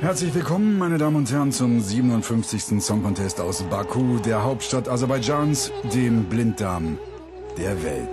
Herzlich willkommen, meine Damen und Herren, zum 57. Song Contest aus Baku, der Hauptstadt Aserbaidschans, dem Blinddarm der Welt.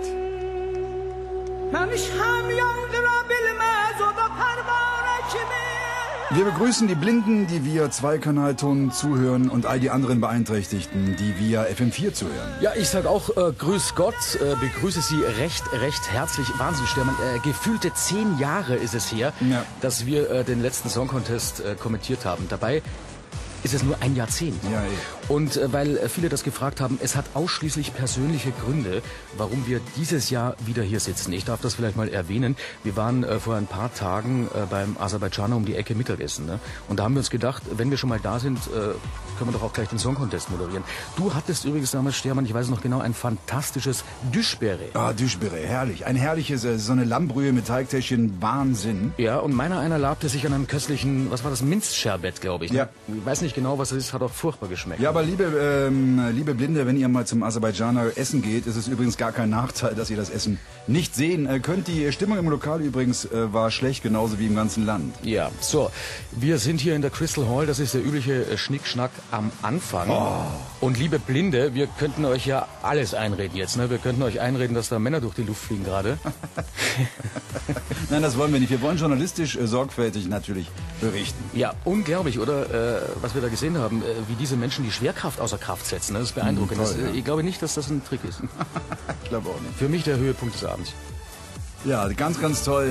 Wir begrüßen die Blinden, die via Zweikanalton zuhören und all die anderen Beeinträchtigten, die via FM4 zuhören. Ja, ich sag auch grüß Gott, begrüße Sie recht herzlich. Wahnsinn, Stermann, gefühlte 10 Jahre ist es her, ja, dass wir den letzten Song Contest kommentiert haben. Dabei ist es nur ein Jahrzehnt. Ja, und weil viele das gefragt haben, es hat ausschließlich persönliche Gründe, warum wir dieses Jahr wieder hier sitzen. Ich darf das vielleicht mal erwähnen. Wir waren vor ein paar Tagen beim Aserbaidschaner um die Ecke Mittagessen. Ne? Und da haben wir uns gedacht, wenn wir schon mal da sind, können wir doch auch gleich den Song Contest moderieren. Du hattest übrigens damals, Stermann, ich weiß es noch genau, ein fantastisches Düşbere. Ah, Düşbere, herrlich. Ein herrliches, so eine Lammbrühe mit Teigtäschchen, Wahnsinn. Ja, und einer labte sich an einem köstlichen, was war das, Minzscherbett, glaube ich. Ne? Ja. Ich weiß nicht genau, was es ist, hat auch furchtbar geschmeckt. Ja, aber liebe Blinde, wenn ihr mal zum Aserbaidschaner essen geht, ist es übrigens gar kein Nachteil, dass ihr das Essen nicht sehen könnt. Die Stimmung im Lokal übrigens war schlecht, genauso wie im ganzen Land. Ja, so, wir sind hier in der Crystal Hall, das ist der übliche Schnickschnack am Anfang. Oh. Und liebe Blinde, wir könnten euch ja alles einreden jetzt, ne? Wir könnten euch einreden, dass da Männer durch die Luft fliegen gerade. Nein, das wollen wir nicht. Wir wollen journalistisch sorgfältig natürlich berichten. Ja, unglaublich, oder? Was wir da gesehen haben, wie diese Menschen die Schwerkraft außer Kraft setzen. Ne? Das ist beeindruckend. Toll, ja. Ich glaube nicht, dass das ein Trick ist. Ich glaube auch nicht. Für mich der Höhepunkt des Abends. Ja, ganz, ganz toll.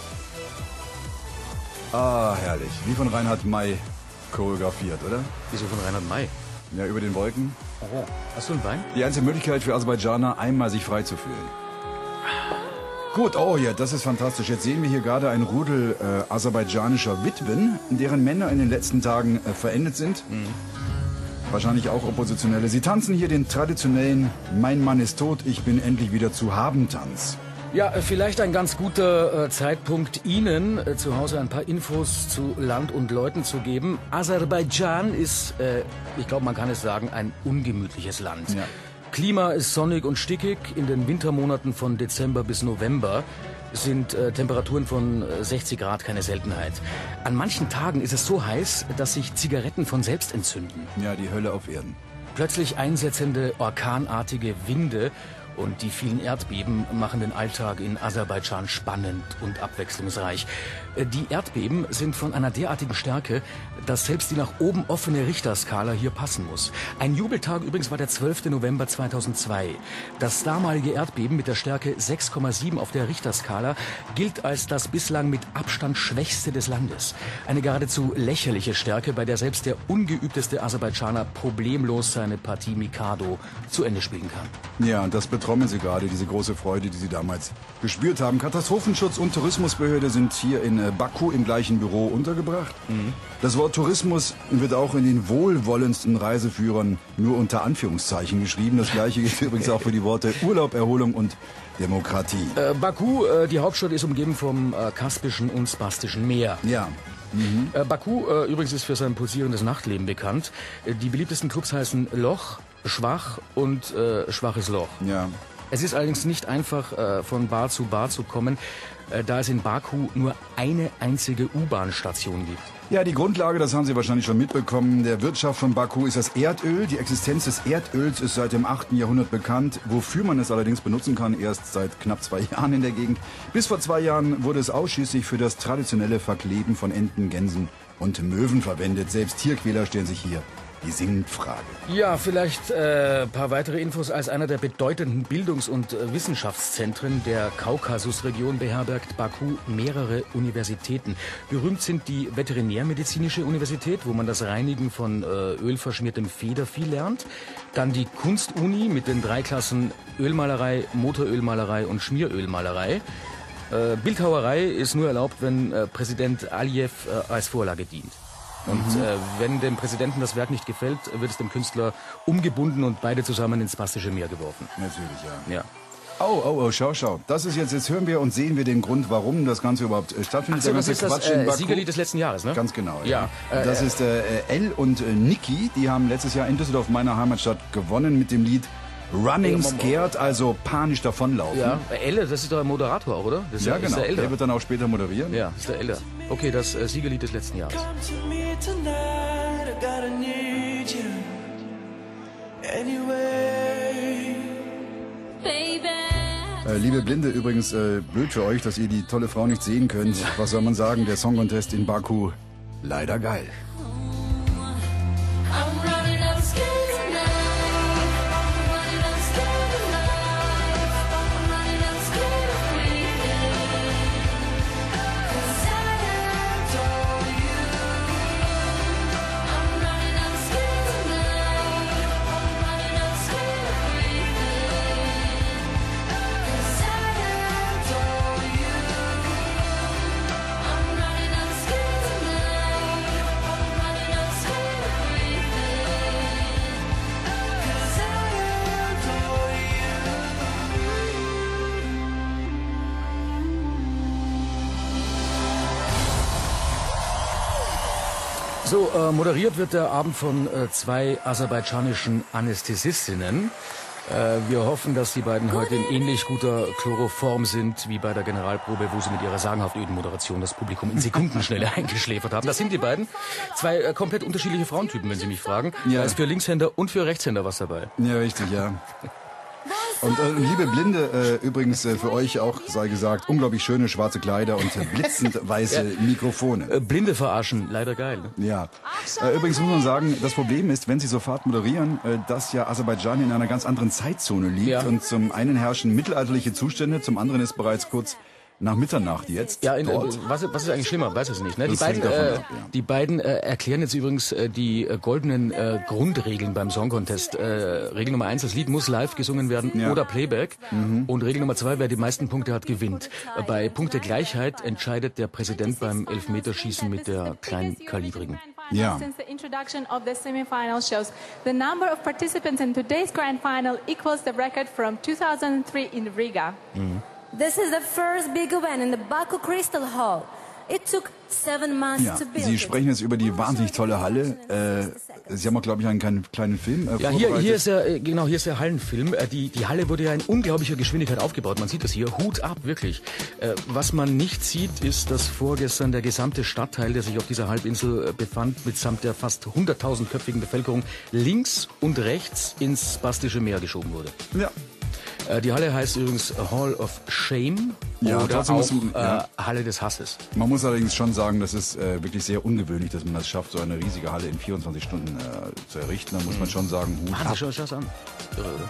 Ah, herrlich. Wie von Reinhard May choreografiert, oder? Wieso von Reinhard May? Ja, über den Wolken. Oh. Hast du ein Wein? Die einzige Möglichkeit für Aserbaidschaner, einmal sich frei zu fühlen. Gut, oh ja, das ist fantastisch. Jetzt sehen wir hier gerade ein Rudel aserbaidschanischer Witwen, deren Männer in den letzten Tagen verendet sind. Mhm. Wahrscheinlich auch Oppositionelle. Sie tanzen hier den traditionellen Mein Mann ist tot, ich bin endlich wieder zu haben Tanz. Ja, vielleicht ein ganz guter Zeitpunkt, Ihnen zu Hause ein paar Infos zu Land und Leuten zu geben. Aserbaidschan ist, ich glaube, man kann es sagen, ein ungemütliches Land. Ja. Klima ist sonnig und stickig. In den Wintermonaten von Dezember bis November sind Temperaturen von 60 Grad keine Seltenheit. An manchen Tagen ist es so heiß, dass sich Zigaretten von selbst entzünden. Ja, die Hölle auf Erden. Plötzlich einsetzende orkanartige Winde und die vielen Erdbeben machen den Alltag in Aserbaidschan spannend und abwechslungsreich. Die Erdbeben sind von einer derartigen Stärke, dass selbst die nach oben offene Richterskala hier passen muss. Ein Jubeltag übrigens war der 12. November 2002. Das damalige Erdbeben mit der Stärke 6,7 auf der Richterskala gilt als das bislang mit Abstand schwächste des Landes. Eine geradezu lächerliche Stärke, bei der selbst der ungeübteste Aserbaidschaner problemlos seine Partie Mikado zu Ende spielen kann. Ja, und das betrommeln Sie gerade, diese große Freude, die Sie damals gespürt haben. Katastrophenschutz und Tourismusbehörde sind hier in Baku im gleichen Büro untergebracht. Mhm. Das Wort Tourismus wird auch in den wohlwollendsten Reiseführern nur unter Anführungszeichen geschrieben. Das gleiche gilt übrigens auch für die Worte Urlaub, Erholung und Demokratie. Baku, die Hauptstadt, ist umgeben vom Kaspischen und Spastischen Meer. Ja. Mhm. Baku übrigens ist für sein pulsierendes Nachtleben bekannt. Die beliebtesten Clubs heißen Loch, Schwach und Schwaches Loch. Ja. Es ist allerdings nicht einfach, von Bar zu kommen, da es in Baku nur eine einzige U-Bahn-Station gibt. Ja, die Grundlage, das haben Sie wahrscheinlich schon mitbekommen, der Wirtschaft von Baku ist das Erdöl. Die Existenz des Erdöls ist seit dem 8. Jahrhundert bekannt. Wofür man es allerdings benutzen kann, erst seit knapp 2 Jahren in der Gegend. Bis vor 2 Jahren wurde es ausschließlich für das traditionelle Verkleben von Enten, Gänsen und Möwen verwendet. Selbst Tierquäler stellen sich hier die Sinnfrage. Ja, vielleicht paar weitere Infos. Als einer der bedeutenden Bildungs- und Wissenschaftszentren der Kaukasusregion beherbergt Baku mehrere Universitäten. Berühmt sind die Veterinärmedizinische Universität, wo man das Reinigen von ölverschmiertem Federvieh lernt. Dann die Kunstuni mit den 3 Klassen Ölmalerei, Motorölmalerei und Schmierölmalerei. Bildhauerei ist nur erlaubt, wenn Präsident Aliyev als Vorlage dient. Und wenn dem Präsidenten das Werk nicht gefällt, wird es dem Künstler umgebunden und beide zusammen ins Spastische Meer geworfen. Natürlich, ja. Ja. Oh, schau. Das ist jetzt hören wir und sehen wir den Grund, warum das Ganze überhaupt stattfindet. Ach so, das ist das Siegerlied des letzten Jahres, ne? Ganz genau, ja. Das ist Elle und Niki, die haben letztes Jahr in Düsseldorf, meiner Heimatstadt, gewonnen mit dem Lied Running Scared, also panisch davonlaufen. Ja, Elle, das ist doch ein Moderator auch, oder? Das ja, genau. Ist der wird dann auch später moderieren. Ja, das ist der Elle. Okay, das Siegerlied des letzten Jahres. Liebe Blinde, übrigens blöd für euch, dass ihr die tolle Frau nicht sehen könnt. Was soll man sagen, der Song Contest in Baku, leider geil. So, moderiert wird der Abend von zwei aserbaidschanischen Anästhesistinnen. Wir hoffen, dass die beiden heute in ähnlich guter Chloroform sind wie bei der Generalprobe, wo sie mit ihrer sagenhaft öden Moderation das Publikum in Sekundenschnelle eingeschläfert haben. Das sind die beiden. Zwei komplett unterschiedliche Frauentypen, wenn Sie mich fragen. Ja. Da ist für Linkshänder und für Rechtshänder was dabei. Ja, richtig, ja. Und liebe Blinde, übrigens für euch auch, sei gesagt, unglaublich schöne schwarze Kleider und blitzend weiße Mikrofone. Blinde verarschen, leider geil. Ne? Ja. Übrigens muss man sagen, das Problem ist, wenn Sie sofort moderieren, dass ja Aserbaidschan in einer ganz anderen Zeitzone liegt. Ja. Und zum einen herrschen mittelalterliche Zustände, zum anderen ist bereits kurz nach Mitternacht jetzt. Ja, dort. was ist eigentlich schlimmer? Weiß es nicht. Ne? Das hängt davon ab, ja. Die beiden erklären jetzt übrigens die goldenen Grundregeln beim Song Contest. Regel Nummer 1, das Lied muss live gesungen werden oder Playback. Und Regel Nummer 2, wer die meisten Punkte hat, gewinnt. Bei Punktegleichheit entscheidet der Präsident beim Elfmeterschießen mit der kleinkalibrigen. Ja. Since the introduction of the semi-final shows, the number of participants in today's grand final equals the record from 2003 in Riga. This is the first big event in the Baku Crystal Hall. It took 7 months Ja, to build Sie it. sprechen jetzt über die wahnsinnig tolle Halle. Sie haben auch, glaube ich, einen kleinen Film Ja, vorbereitet. hier ist der Hallenfilm. Die Halle wurde ja in unglaublicher Geschwindigkeit aufgebaut. Man sieht das hier. Hut ab, wirklich. Was man nicht sieht, ist, dass vorgestern der gesamte Stadtteil, der sich auf dieser Halbinsel befand, mitsamt der fast 100.000-köpfigen Bevölkerung, links und rechts ins Bastische Meer geschoben wurde. Ja. Die Halle heißt übrigens Hall of Shame Ja, oder trotzdem auch muss man- Halle des Hasses. Man muss allerdings schon sagen, das ist wirklich sehr ungewöhnlich, dass man das schafft, so eine riesige Halle in 24 Stunden zu errichten. Da muss man schon sagen, Hut ab. Schau das an. Irre, oder?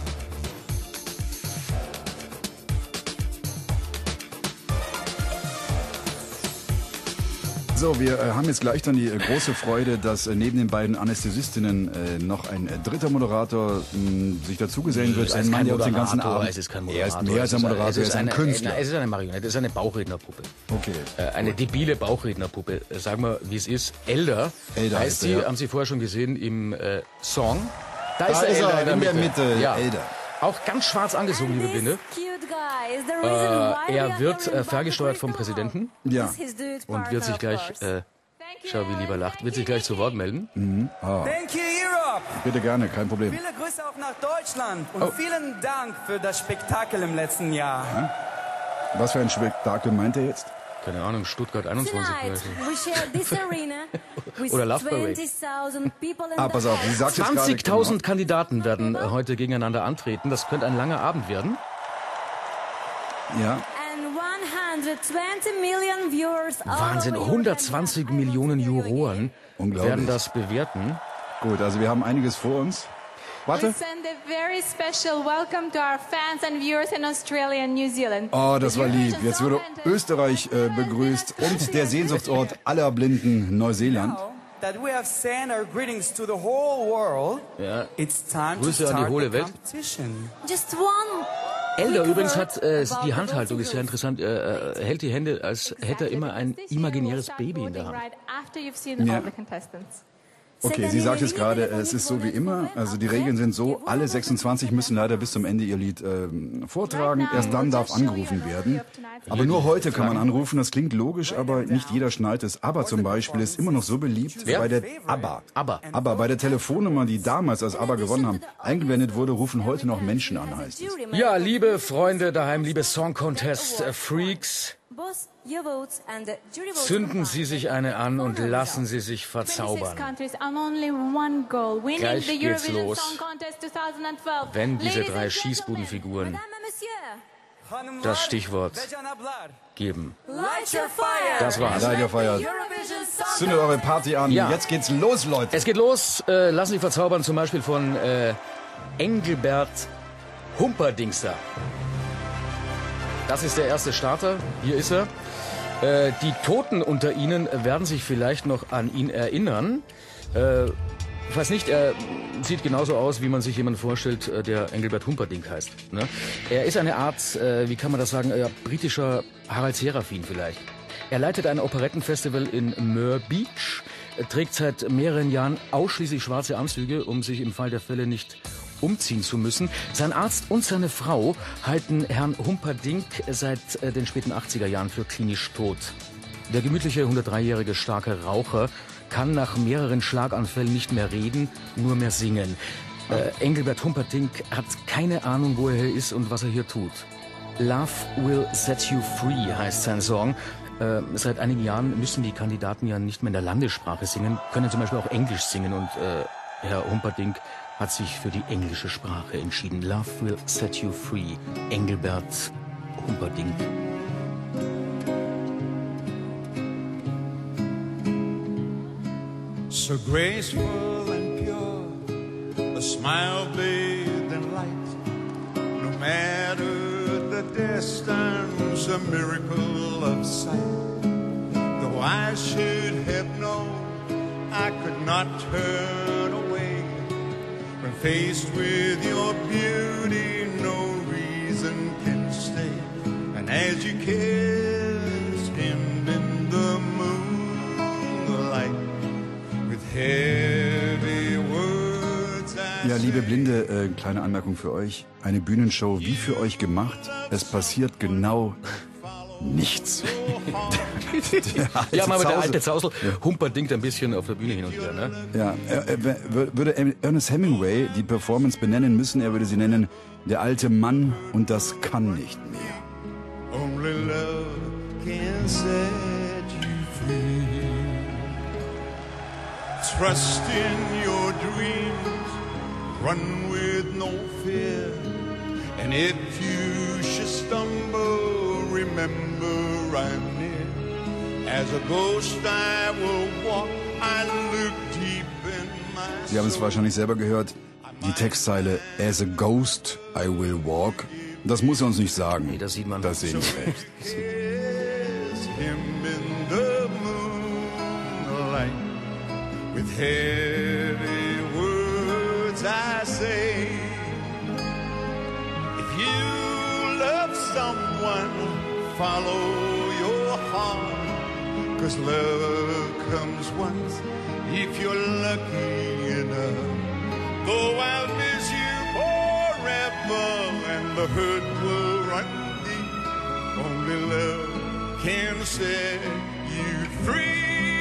So, wir haben jetzt gleich dann die große Freude, dass neben den beiden Anästhesistinnen noch ein dritter Moderator sich dazugesellen wird. Es Ein ist Mann, kein der uns den ganzen Moderator, Abend... es ist kein Er ist Moderator. mehr als ein Moderator, er ist ein Künstler. Es ist eine Marionette, es ist eine Bauchrednerpuppe. Okay. Eine debile Bauchrednerpuppe. Sagen wir, wie es ist. Elder Elder heißt heißt sie, er, ja. haben Sie vorher schon gesehen im Song. Da ist er, in der Mitte, Ja. Elder. Auch ganz schwarz angezogen, liebe Blinde. Cute guy is the reason why we Er are wird here in Baku ferngesteuert vom Crystal Hall. Präsidenten Ja. This is his dude und partner, wird sich of gleich, course. schau wie lieber lacht, wird sich gleich zu Wort melden. Thank you, Europe! Bitte gerne, kein Problem. Viele Grüße auch nach Deutschland und vielen Dank für das Spektakel im letzten Jahr. Was für ein Spektakel meint er jetzt? Keine Ahnung, Stuttgart 21. Tonight, we share this arena with Oder Love Parade. 20,000 people in Pass the auf, sie sagt jetzt gerade... 20.000 Kandidaten werden heute gegeneinander antreten. Das könnte ein langer Abend werden. Ja. and 120 million viewers all Wahnsinn, over Europe. 120 Millionen Juroren Unglaublich. werden das bewerten. Gut, also wir haben einiges vor uns. We Warte. send a very special welcome to our fans and viewers in Australia and New Zealand. Oh, das The war lieb. Eurovision Jetzt Song wurde Contest Österreich begrüßt und der Sehnsuchtsort aller Blinden Neuseeland. Now that we have sent our greetings to the whole world, Ja. it's time Grüße to an die start hohle the Welt. competition. Just one Elder quick übrigens word hat about die the Handhaltung, ist sehr voting interessant. Er hält die Hände, als hätte er immer ein imaginäres Baby in der Hand. Right after you've seen Ja. all the contestants. Okay, sie sagt jetzt gerade, es ist so wie immer. Also die Regeln sind so, alle 26 müssen leider bis zum Ende ihr Lied vortragen. Erst dann darf angerufen werden. Aber nur heute kann man anrufen. Das klingt logisch, aber nicht jeder schnallt es. ABBA zum Beispiel ist immer noch so beliebt. Wer? Bei der ABBA. ABBA. Bei der Telefonnummer, die damals als ABBA gewonnen haben, eingeblendet wurde, rufen heute noch Menschen an, heißt es. Ja, liebe Freunde daheim, liebe Song Contest Freaks, Both your votes and the jury votes zünden Sie sich eine an und lassen Sie sich 26 verzaubern. countries and only one goal. Winning Gleich the geht's Eurovision los. Song Contest 2012. Wenn diese Ladies drei and Schießbudenfiguren Madame et Monsieur, das Stichwort geben. Light your fire. Das war's. Seid ihr feiert. Eurovision Song. Zündet eure Party an. Ja. Jetzt geht's los, Leute. Es geht los. Lassen Sie verzaubern zum Beispiel von Engelbert Humperdingster. Das ist der erste Starter. Hier ist er. Die Toten unter Ihnen werden sich vielleicht noch an ihn erinnern. Ich weiß nicht, er sieht genauso aus, wie man sich jemanden vorstellt, der Engelbert Humperdinck heißt. Ne? Er ist eine Art, wie kann man das sagen, britischer Harald Serafin vielleicht. Er leitet ein Operettenfestival in Moor Beach, trägt seit mehreren Jahren ausschließlich schwarze Anzüge, um sich im Fall der Fälle nicht umziehen zu müssen. Sein Arzt und seine Frau halten Herrn Humperdinck seit den späten 80er Jahren für klinisch tot. Der gemütliche 103-jährige starke Raucher kann nach mehreren Schlaganfällen nicht mehr reden, nur mehr singen. Engelbert Humperdinck hat keine Ahnung, wo er hier ist und was er hier tut. Love Will Set You Free heißt sein Song. Seit einigen Jahren müssen die Kandidaten ja nicht mehr in der Landessprache singen, können zum Beispiel auch Englisch singen und Herr Humperdinck hat sich für die englische Sprache entschieden. Love Will Set You Free, Engelbert Humperdinck. So graceful and pure, a smile bathed in light. No matter the distance, a miracle of sight. Though I should have known I could not turn away. When faced with your beauty, no reason can stay. And as you kissed him in the moonlight, with heavy words I Ja, liebe Blinde, kleine Anmerkung für euch. Eine Bühnenshow wie für euch gemacht. Es passiert genau nichts. Ja, aber der alte Zausel humperdingt ein bisschen auf der Bühne hin und her, ne? Ja, würde Ernest Hemingway die Performance benennen müssen, er würde sie nennen, der alte Mann und das kann nicht mehr. only love can set you free. Trust in your dreams, run with no fear. And if you should stumble, remember I'm near. As a ghost I will walk, I look deep in my Sie haben es wahrscheinlich selber gehört, die Textzeile As a ghost I will walk. Das muss er uns nicht sagen. Nee, das sieht man. Das sehen wir selbst. Kiss him in the moonlight. With heavy words I say, if you love someone, follow your heart. 'Cause love comes once, if you're lucky enough. Though I'll miss you forever and the hurt will run deep, only love can set you free.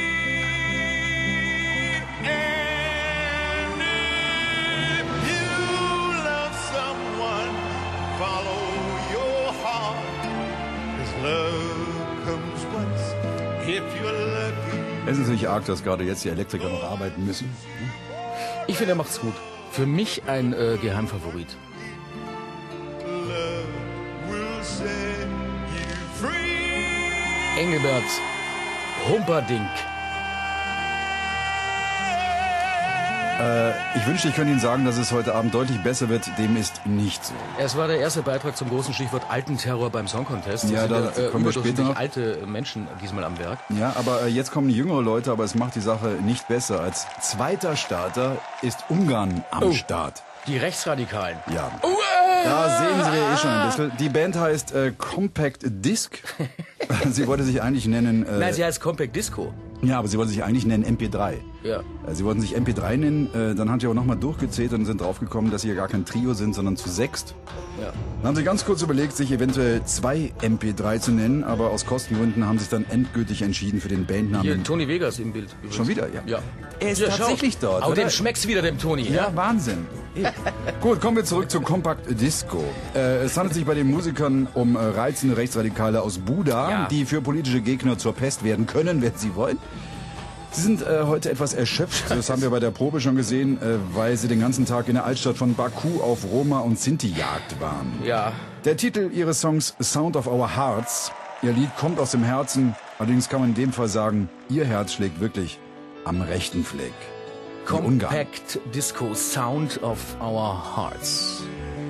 And if you love someone, follow your heart, 'cause love comes once, if you're lucky. Es ist natürlich arg, dass gerade jetzt die Elektriker noch arbeiten müssen. Ich finde, er macht's gut. Für mich ein Geheimfavorit. Love will set you free. Engelbert Humperdinck. Ich wünschte, ich könnte Ihnen sagen, dass es heute Abend deutlich besser wird. Dem ist nicht so. Es war der erste Beitrag zum großen Stichwort Altenterror beim Song Contest. Ja, da kommen wir später noch. Alte Menschen diesmal am Werk. Ja, aber jetzt kommen jüngere Leute, aber es macht die Sache nicht besser. Als zweiter Starter ist Ungarn am Start. Die Rechtsradikalen. Ja. Da sehen Sie ja eh schon ein bisschen. Die Band heißt Compact Disc. Sie wollte sich eigentlich nennen... Nein, sie heißt Compact Disco. Ja, aber sie wollte sich eigentlich nennen MP3. Ja. Sie wollten sich MP3 nennen, dann haben sie aber nochmal durchgezählt und sind draufgekommen, dass sie ja gar kein Trio sind, sondern zu sechst. Ja. Dann haben sie ganz kurz überlegt, sich eventuell 2 MP3 zu nennen, aber aus Kostengründen haben sie sich dann endgültig entschieden für den Bandnamen. Hier, Toni Vegas im Bild. Übrigens. Schon wieder, ja. Ja. Er ist Ja, tatsächlich schau. dort, Auch oder? dem schmeckt's wieder, dem Toni. Ja, Wahnsinn. Gut, kommen wir zurück zu Compact Disco. Es handelt sich bei den Musikern um reizende Rechtsradikale aus Buda, Ja. die für politische Gegner zur Pest werden können, wenn sie wollen. Sie sind heute etwas erschöpft, das haben wir bei der Probe schon gesehen, weil sie den ganzen Tag in der Altstadt von Baku auf Roma und Sinti-Jagd waren. Ja, Der Titel ihres Songs Sound of Our Hearts. Ihr Lied kommt aus dem Herzen. Allerdings kann man in dem Fall sagen, ihr Herz schlägt wirklich am rechten Fleck. In Ungarn. Compact Disco Sound of Our Hearts.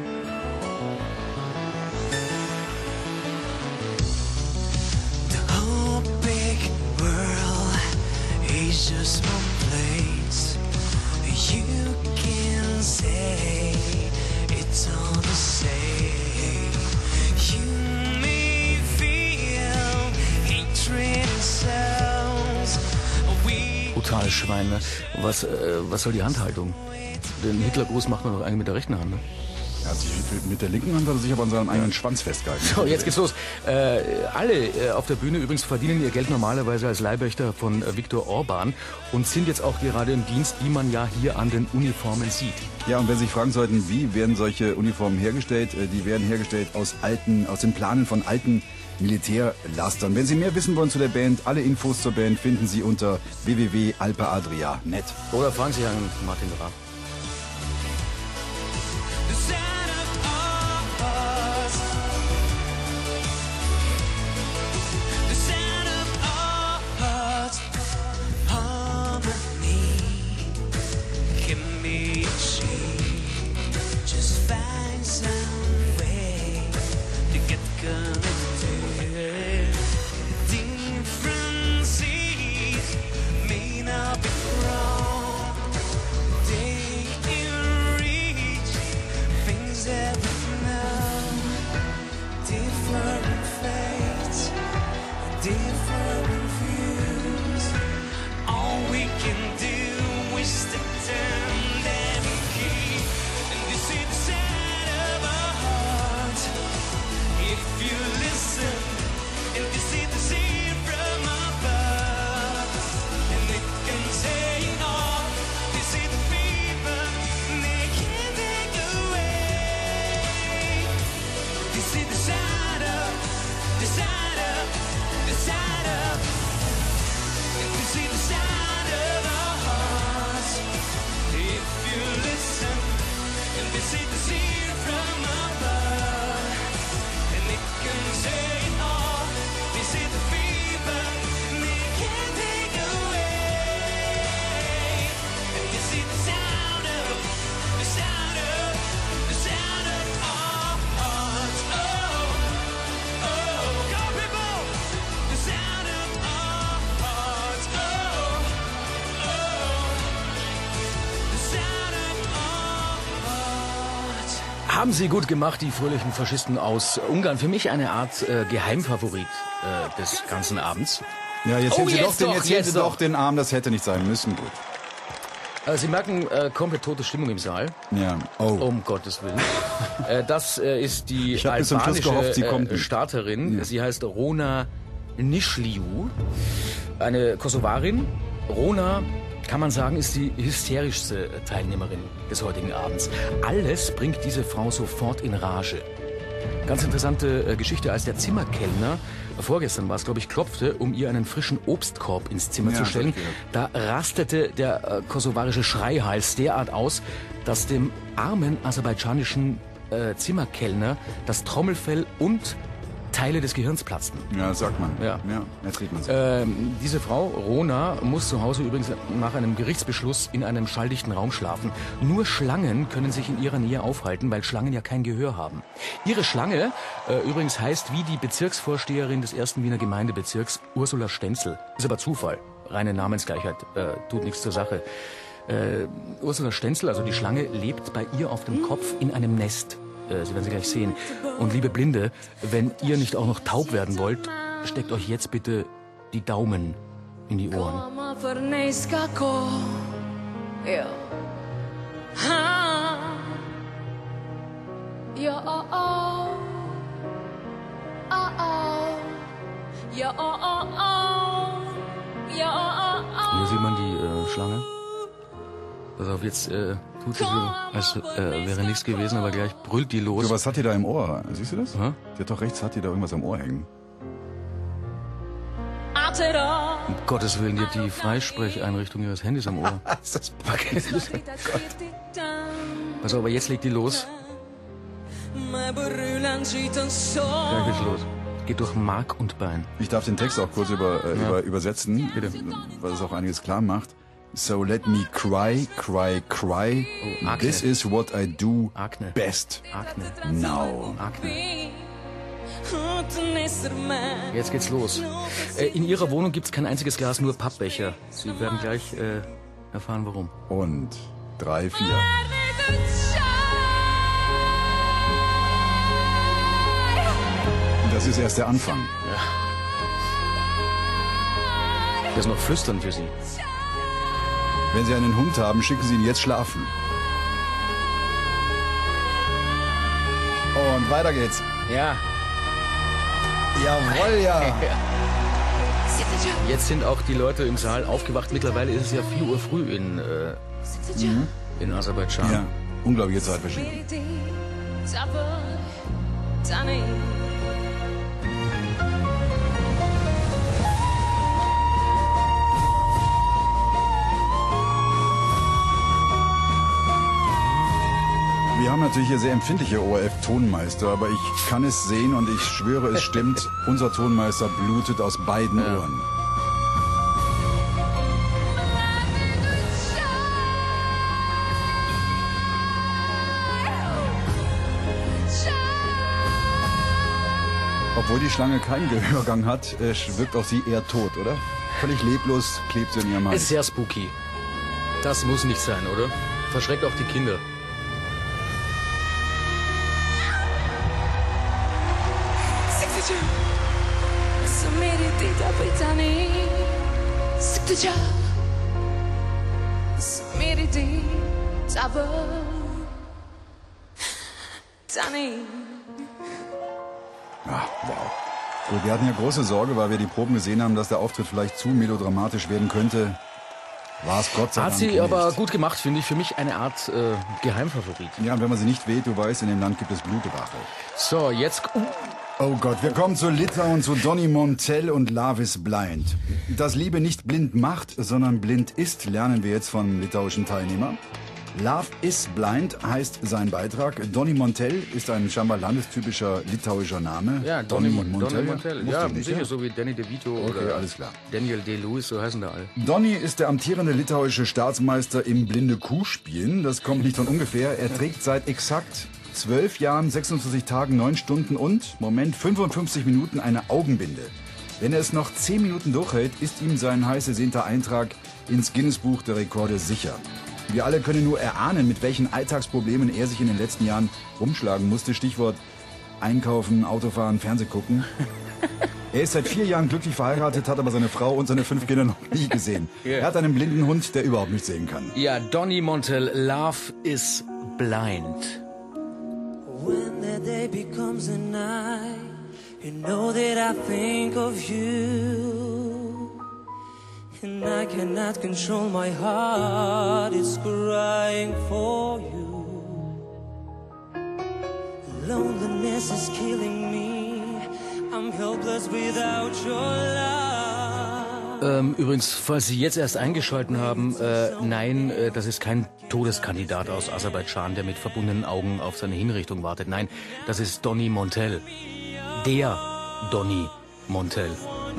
Just one place you can say it's all the same. You may feel hatred and sounds. Brutales Schwein, ne? Was soll die Handhaltung? Den Hitlergruß macht man doch eigentlich mit der rechten Hand, ne? Mit der linken Hand hat er sich aber an seinem eigenen Schwanz festgehalten. So, jetzt geht's los. Alle auf der Bühne übrigens verdienen ihr Geld normalerweise als Leibwächter von Viktor Orban und sind jetzt auch gerade im Dienst, wie man ja hier an den Uniformen sieht. Ja, und wenn Sie sich fragen sollten, wie werden solche Uniformen hergestellt? Die werden hergestellt aus den Planen von alten Militärlastern. Wenn Sie mehr wissen wollen zu der Band, alle Infos zur Band finden Sie unter www.alpeadria.net. Oder fragen Sie an Martin Graf. Haben sie gut gemacht, die fröhlichen Faschisten aus Ungarn. Für mich eine Art Geheimfavorit des ganzen Abends. Ja, jetzt hätten Sie doch den Arm, das hätte nicht sein müssen. Gut. Sie merken, komplett tote Stimmung im Saal. Ja. Oh. Um Gottes Willen. Das ist die albanische Starterin. Ja. Sie heißt Rona Nișliu, eine Kosovarin. Rona, kann man sagen, ist die hysterischste Teilnehmerin des heutigen Abends. Alles bringt diese Frau sofort in Rage. Ganz interessante Geschichte, als der Zimmerkellner, vorgestern war es, glaube ich, klopfte, um ihr einen frischen Obstkorb ins Zimmer zu stellen. Da rastete der kosovarische Schreihals derart aus, dass dem armen aserbaidschanischen Zimmerkellner das Trommelfell und Teile des Gehirns platzten. Ja, sagt man. Ja, erzählt man sich. Diese Frau, Rona, muss zu Hause übrigens nach einem Gerichtsbeschluss in einem schalldichten Raum schlafen. Nur Schlangen können sich in ihrer Nähe aufhalten, weil Schlangen ja kein Gehör haben. Ihre Schlange übrigens heißt wie die Bezirksvorsteherin des 1. Wiener Gemeindebezirks, Ursula Stenzel. Ist aber Zufall. Reine Namensgleichheit tut nichts zur Sache. Ursula Stenzel, also die Schlange, lebt bei ihr auf dem Kopf in einem Nest. Sie werden sie gleich sehen. Und liebe Blinde, wenn ihr nicht auch noch taub werden wollt, steckt euch jetzt bitte die Daumen in die Ohren. Hier sieht man die Schlange. Pass auf, jetzt tut sie so, als wäre nichts gewesen, aber gleich brüllt die los. So, was hat die da im Ohr? Siehst du das? Hä? Die hat doch rechts, hat die da irgendwas am Ohr hängen. Um Gottes Willen, die hat die Freisprecheinrichtung ihres Handys am Ohr. Ist das Pass auf, aber jetzt legt die los. Ja, geht's los. Geht durch Mark und Bein. Ich darf den Text auch kurz übersetzen, Bitte. weil es auch einiges klar macht. So let me cry, cry, cry. Oh, Akne. This is what I do Akne. best Akne. now. Akne. Jetzt geht's los. In ihrer Wohnung gibt's kein einziges Glas, nur Pappbecher. Sie werden gleich erfahren, warum. Und 3, 4. Das ist erst der Anfang. Das ist noch Flüstern für Sie. Wenn Sie einen Hund haben, schicken Sie ihn jetzt schlafen. Und weiter geht's. Ja. Jawohl, ja. Jetzt sind auch die Leute im Saal aufgewacht. Mittlerweile ist es ja 4 Uhr früh in Aserbaidschan. Ja, unglaubliche Zeitverschiebung. Wir haben natürlich hier sehr empfindliche ORF-Tonmeister, aber ich kann es sehen und ich schwöre, es stimmt. Unser Tonmeister blutet aus beiden Ohren. Obwohl die Schlange keinen Gehörgang hat, wirkt auch sie eher tot, oder? Völlig leblos klebt sie in ihrem Ist Hals. sehr spooky. Das muss nicht sein, oder? Verschreckt auch die Kinder. Ah, wow. Gut, wir hatten ja große Sorge, weil wir die Proben gesehen haben, dass der Auftritt vielleicht zu melodramatisch werden könnte. War es Gott sei Dank Hat sie nicht. aber gut gemacht, finde ich. Für mich eine Art Geheimfavorit. Ja, und wenn man sie nicht wählt, du weißt, in dem Land gibt es Blutrache. So, jetzt... Oh Gott, wir kommen zu Litauen, zu Donny Montell und Love is Blind. Dass Liebe nicht blind macht, sondern blind ist, lernen wir jetzt vom litauischen Teilnehmer. Love is Blind heißt sein Beitrag. Donny Montell ist ein scheinbar landestypischer litauischer Name. Ja, Donny Montell. Wusste Ja, ich nicht, sicher, ja. so wie Danny DeVito Okay, oder alles klar. Daniel Day-Lewis, so heißen da alle. Donny ist der amtierende litauische Staatsmeister im blinde Kuhspielen. Das kommt nicht von ungefähr. Er trägt seit exakt 12 Jahren, 26 Tagen, 9 Stunden und, 55 Minuten eine Augenbinde. Wenn er es noch 10 Minuten durchhält, ist ihm sein heiß ersehnter Eintrag ins Guinness-Buch der Rekorde sicher. Wir alle können nur erahnen, mit welchen Alltagsproblemen er sich in den letzten Jahren rumschlagen musste. Stichwort Einkaufen, Autofahren, Fernsehgucken. Er ist seit 4 Jahren glücklich verheiratet, hat aber seine Frau und seine 5 Kinder noch nie gesehen. Er hat einen blinden Hund, der überhaupt nicht sehen kann. Ja, Donny Montell, Love is Blind. When the day becomes a night, you know that I think of you. And I cannot control my heart, it's crying for you. Loneliness is killing me, I'm helpless without your love. Übrigens, falls Sie jetzt erst eingeschalten haben, nein, das ist kein Todeskandidat aus Aserbaidschan, der mit verbundenen Augen auf seine Hinrichtung wartet. Nein, das ist Donny Montell. Der Donny Montell.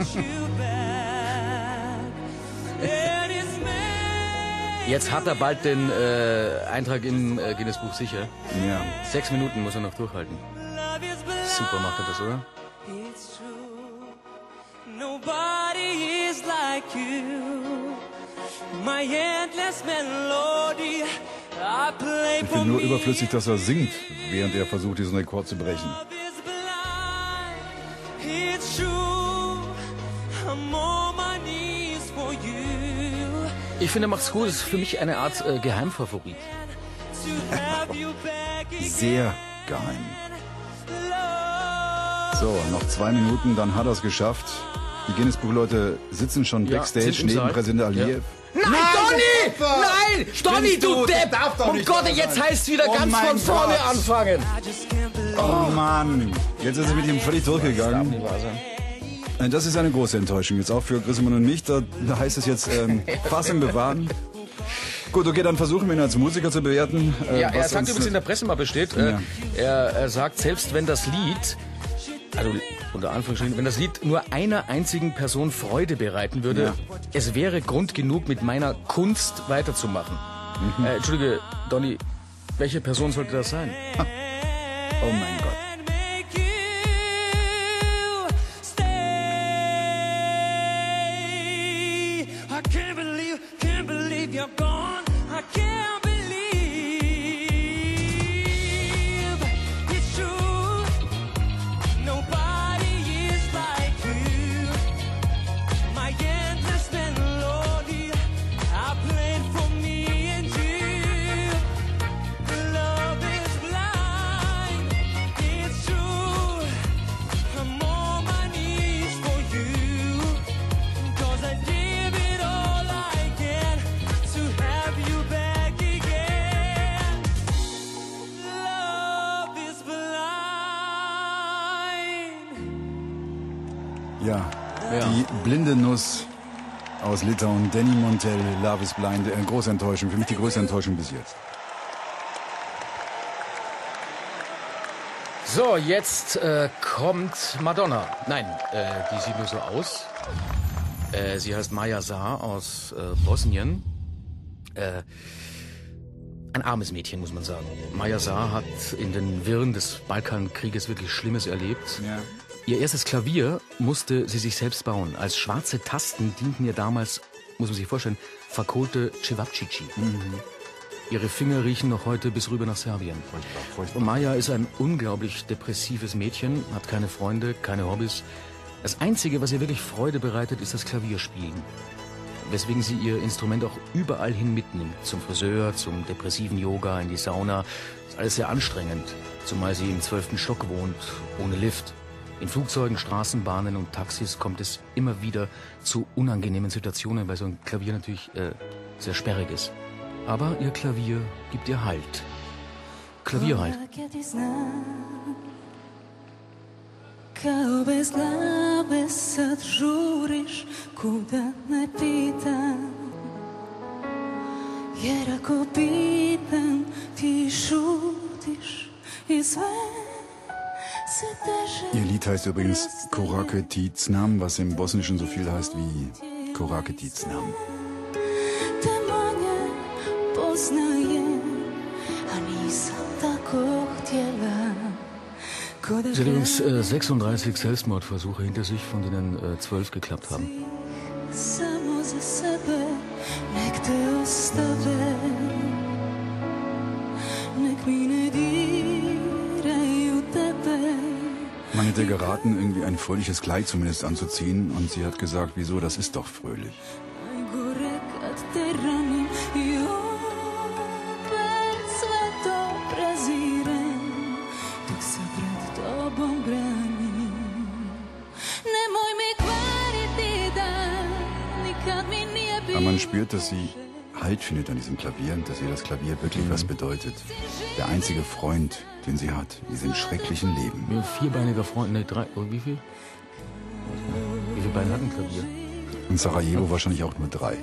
Jetzt hat er bald den Eintrag im Guinness-Buch sicher. Ja. 6 Minuten muss er noch durchhalten. Super macht er das, oder? It's true, nobody is like you. My endless melody, I play Ich for finde nur me. überflüssig, dass er singt, während er versucht, diesen Rekord zu brechen. Love is blind. It's true, I'm on my knees for you. Ich finde, er macht's gut. Das ist für mich eine Art Geheimfavorit. To have you back again. Sehr geheim. Love. So, noch 2 Minuten, dann hat er es geschafft. Die Guinness-Buch-Leute sitzen schon Ja, Backstage sind im neben Saal. Präsident Aliyev. Nein, Donny! Nein! Donny, du Depp! darf doch Um nicht Gott, wahr jetzt sein. heißt wieder Oh ganz mein von vorne Gott. anfangen. I just can't believe Oh Mann, jetzt ist er mit ihm völlig durchgegangen. Das ist eine große Enttäuschung jetzt auch für Grissemann und mich. Da heißt es jetzt Fassung bewahren. Gut, okay, dann versuchen wir ihn als Musiker zu bewerten. Ja, er was sagt uns- übrigens in der Pressemappe steht, Ja. er sagt, selbst wenn das Lied, also unter Anführungsstrichen, wenn das Lied nur einer einzigen Person Freude bereiten würde, Ja. es wäre Grund genug, mit meiner Kunst weiterzumachen. Entschuldige, Donny, welche Person sollte das sein? Oh mein Gott. And make you stay. I can't believe you're gone. I can't believe it's true. Nobody is like you. My endless melody I played for me and you. Love is blind. It's true. I'm on my knees for you. 'Cause I give it all I can to have you back again. Love is blind. Ja, die blinde Nuss aus Litauen, Danny Montell, Love is Blind, große Enttäuschung, für mich die größte Enttäuschung bis jetzt. So, jetzt kommt Madonna. Nein, die sieht nur so aus. Sie heißt Maja Saar aus Bosnien. Ein armes Mädchen, muss man sagen. Maja Saar hat in den Wirren des Balkankrieges wirklich Schlimmes erlebt. Ja. Ihr erstes Klavier musste sie sich selbst bauen. Als schwarze Tasten dienten ihr damals, muss man sich vorstellen, verkohlte Cevapcici. Ihre Finger riechen noch heute bis rüber nach Serbien. Und Maja ist ein unglaublich depressives Mädchen, hat keine Freunde, keine Hobbys. Das Einzige, was ihr wirklich Freude bereitet, ist das Klavierspielen. Weswegen sie ihr Instrument auch überall hin mitnimmt. Zum Friseur, zum depressiven Yoga, in die Sauna. Ist alles sehr anstrengend, zumal sie im 12. Stock wohnt, ohne Lift. In Flugzeugen, Straßenbahnen und Taxis kommt es immer wieder zu unangenehmen Situationen, weil so ein Klavier natürlich sehr sperrig ist. Aber ihr Klavier gibt ihr Halt. Klavier halt. Kao bez glave sad žuriš, kuda ne pitam. Jer ako pitam, ti šutiš i sve se teže. Ihr Lied heißt übrigens Korake Tiznam, was im Bosnischen so viel heißt wie Korake Tiznam. Te manje poznajem, a nisam tako htjela. Sie hat übrigens 36 Selbstmordversuche hinter sich, von denen 12 geklappt haben. Samo za sebe, nek te ostave. Nek mi ne diraju tebe. Man hätte geraten, irgendwie ein fröhliches Kleid zumindest anzuziehen. Und sie hat gesagt, wieso, das ist doch fröhlich. Najgore kad te ranim i opet sve to prezirem. Dok se pred tobom branim. Nemoj mi kvariti dan, nikad mi nije bilo. Aber man spürt, dass sie Halt findet an diesem Klavier und dass ihr das Klavier wirklich was bedeutet. Der einzige Freund, den sie hat in diesem schrecklichen Leben. Ein vierbeiniger Freund, ne, 3, wie viel? Wie viele Beine hat ein Klavier? In Sarajevo wahrscheinlich auch nur 3.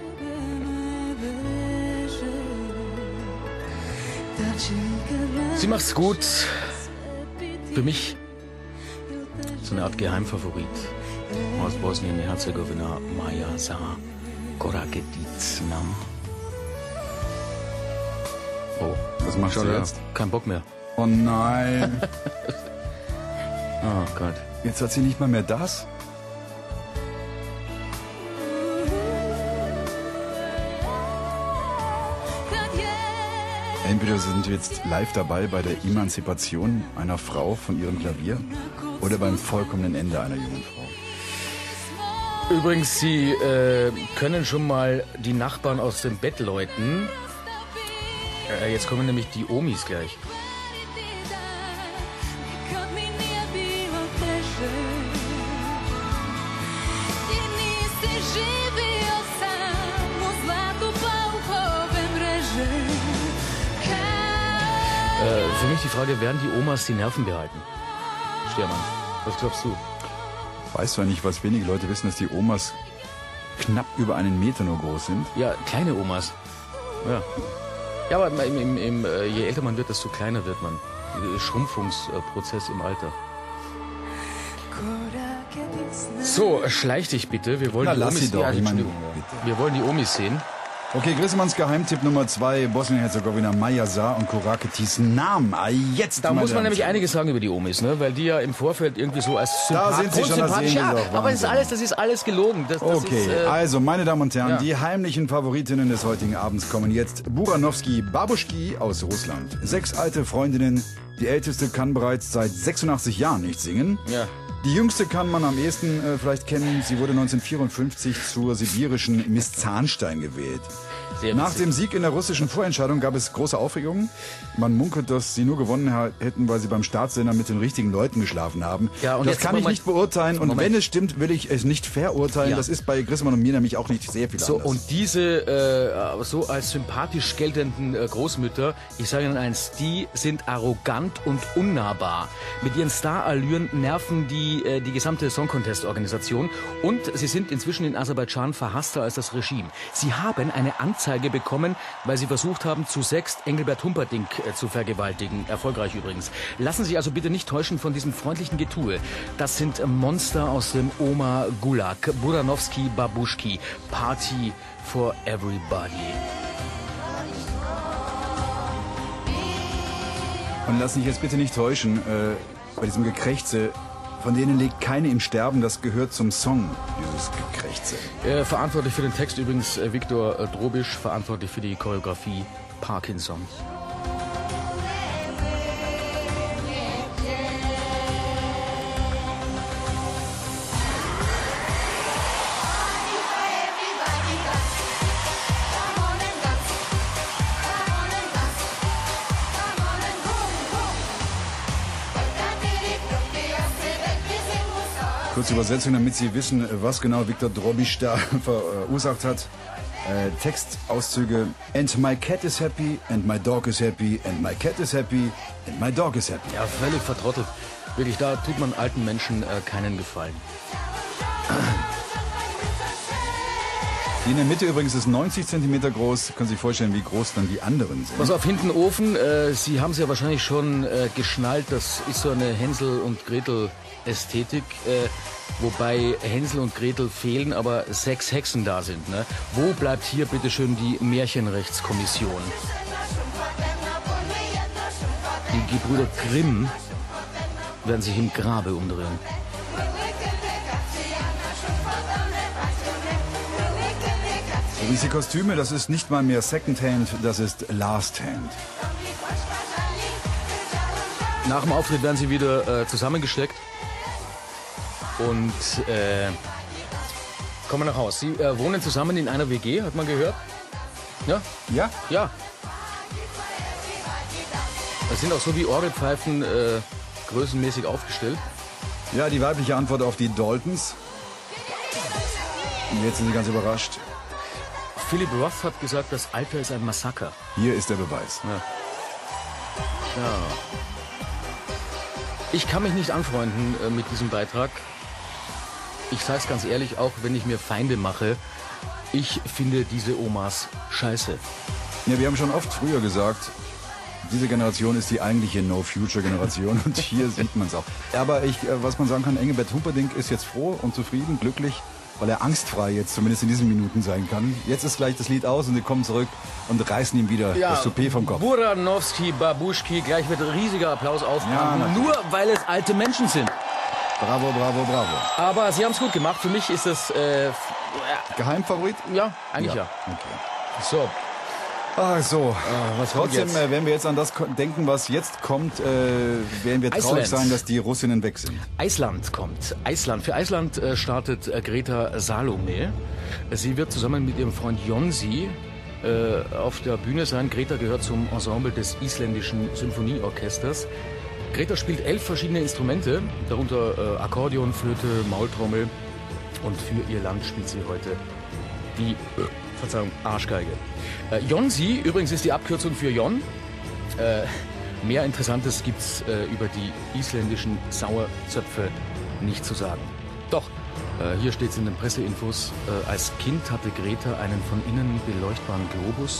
Sie macht's gut. Für mich so eine Art Geheimfavorit aus Bosnien-Herzegowina, Maja Saar, Korake Tiznam. Oh, Was machst du jetzt? Kein Bock mehr. Oh nein. Oh Gott. Jetzt hat sie nicht mal mehr das? Entweder sind wir jetzt live dabei bei der Emanzipation einer Frau von ihrem Klavier oder beim vollkommenen Ende einer jungen Frau. Übrigens, Sie können schon mal die Nachbarn aus dem Bett läuten. Jetzt kommen nämlich die Omis gleich. Kad mi nije bilo teže. I nisi živio sam u zlatu paukove mreže. Für mich die Frage, werden die Omas die Nerven behalten? Stermann, was glaubst du? Weißt du eigentlich, was wenige Leute wissen, dass die Omas knapp über 1 Meter nur groß sind? Ja, kleine Omas. Ja. Ja, aber je älter man wird, desto kleiner wird man. Schrumpfungsprozess im Alter. So, schleich dich bitte. Wir wollen Na, die lass Omis sie doch. Ja, Ich meine, Entschuldigung. bitte. Wir wollen die Omis sehen. Okay, Grissemanns Geheimtipp Nummer 2, Bosnien-Herzegowina, Majasa und Kuraketis Namen. Jetzt, Da meine muss man Damen nämlich und Herren. einiges sagen über die Omis, ne? Weil die ja im Vorfeld irgendwie so als Da sind sie schon, das sehen wir ja, doch, aber das Wahnsinn. ist alles gelogen. Das Okay, ist, also meine Damen und Herren, ja. die heimlichen Favoritinnen des heutigen Abends kommen jetzt. Buranovsky Babuschki aus Russland. 6 alte Freundinnen. Die älteste kann bereits seit 86 Jahren nicht singen. Ja. Die jüngste kann man am ehesten vielleicht kennen. Sie wurde 1954 zur sibirischen Miss Zahnstein gewählt. Sehr Nach witzig. dem Sieg in der russischen Vorentscheidung gab es große Aufregung. Man munkelt, dass sie nur gewonnen hätten, weil sie beim Staatssender mit den richtigen Leuten geschlafen haben. Ja, und das jetzt kann ich Moment. nicht beurteilen. Und Moment. wenn es stimmt, will ich es nicht verurteilen. Ja. Das ist bei Grissemann und mir nämlich auch nicht sehr viel So, anders. und diese so als sympathisch geltenden Großmütter, ich sage Ihnen eins, die sind arrogant und unnahbar. Mit ihren Starallüren nerven die gesamte Song Contest-Organisation und sie sind inzwischen in Aserbaidschan verhasster als das Regime. Sie haben eine Anzeige bekommen, weil sie versucht haben, zu sechst Engelbert Humperdinck zu vergewaltigen. Erfolgreich übrigens. Lassen Sie sich also bitte nicht täuschen von diesem freundlichen Getue. Das sind Monster aus dem Oma Gulag. Buranovsky Babuschki. Party for everybody. Und lass dich jetzt bitte nicht täuschen, bei diesem Gekrächze, von denen liegt keine im Sterben, das gehört zum Song, dieses Gekrächze. Verantwortlich für den Text übrigens Viktor Drobisch, verantwortlich für die Choreografie Parkinson. Kurze Übersetzung, damit Sie wissen, was genau Viktor Drobisch da verursacht hat. Textauszüge. And my cat is happy, and my dog is happy, and my cat is happy, and my dog is happy. Ja, völlig vertrottelt. Wirklich, da tut man alten Menschen keinen Gefallen. Die in der Mitte übrigens ist 90 cm groß. Können Sie sich vorstellen, wie groß dann die anderen sind. Pass auf, hinten Ofen. Sie haben es ja wahrscheinlich schon geschnallt. Das ist so eine Hänsel- und Gretel-Ästhetik. Wobei Hänsel und Gretel fehlen, aber 6 Hexen da sind. Ne? Wo bleibt hier bitteschön die Märchenrechtskommission? Die Gebrüder Grimm werden sich im Grabe umdrehen. Übrigens die Kostüme, das ist nicht mal mehr Secondhand, das ist Lasthand. Nach dem Auftritt werden sie wieder zusammengesteckt und kommen nach Hause. Sie wohnen zusammen in einer WG, hat man gehört? Ja? Ja? Ja. Das sind auch so wie Orgelpfeifen größenmäßig aufgestellt. Ja, die weibliche Antwort auf die Daltons. Und jetzt sind Sie ganz überrascht. Philip Roth hat gesagt, das Alter ist ein Massaker. Hier ist der Beweis. Ja. Ich kann mich nicht anfreunden mit diesem Beitrag. Ich sage es ganz ehrlich, auch wenn ich mir Feinde mache, ich finde diese Omas scheiße. Ja, wir haben schon oft früher gesagt, diese Generation ist die eigentliche No-Future-Generation und hier sieht man es auch. Aber was man sagen kann, Engelbert Humperdinck ist jetzt froh und zufrieden, glücklich, weil er angstfrei jetzt zumindest in diesen Minuten sein kann. Jetzt ist gleich das Lied aus und die kommen zurück und reißen ihm wieder das Toupet vom Kopf. Buranovsky, Babuschki, gleich wird riesiger Applaus Ja, aufbranden, natürlich. nur weil es alte Menschen sind. Bravo, bravo, bravo. Aber sie haben es gut gemacht. Für mich ist das, Geheimfavorit? ja, eigentlich ja. Okay. So, Ach so. was kommt Trotzdem, jetzt? wenn wir jetzt an das denken, was jetzt kommt, werden wir traurig Iceland. sein, dass die Russinnen weg sind. Island kommt. Island. Für Island startet Greta Salome. Sie wird zusammen mit ihrem Freund Jonsi auf der Bühne sein. Greta gehört zum Ensemble des isländischen Symphonieorchesters. Greta spielt 11 verschiedene Instrumente, darunter Akkordeon, Flöte, Maultrommel. Und für ihr Land spielt sie heute die Arschgeige. Jonsi übrigens ist die Abkürzung für Jon. Mehr Interessantes gibt's über die isländischen Sauerzöpfe nicht zu sagen. Doch, hier steht's in den Presseinfos. Als Kind hatte Greta einen von innen beleuchtbaren Globus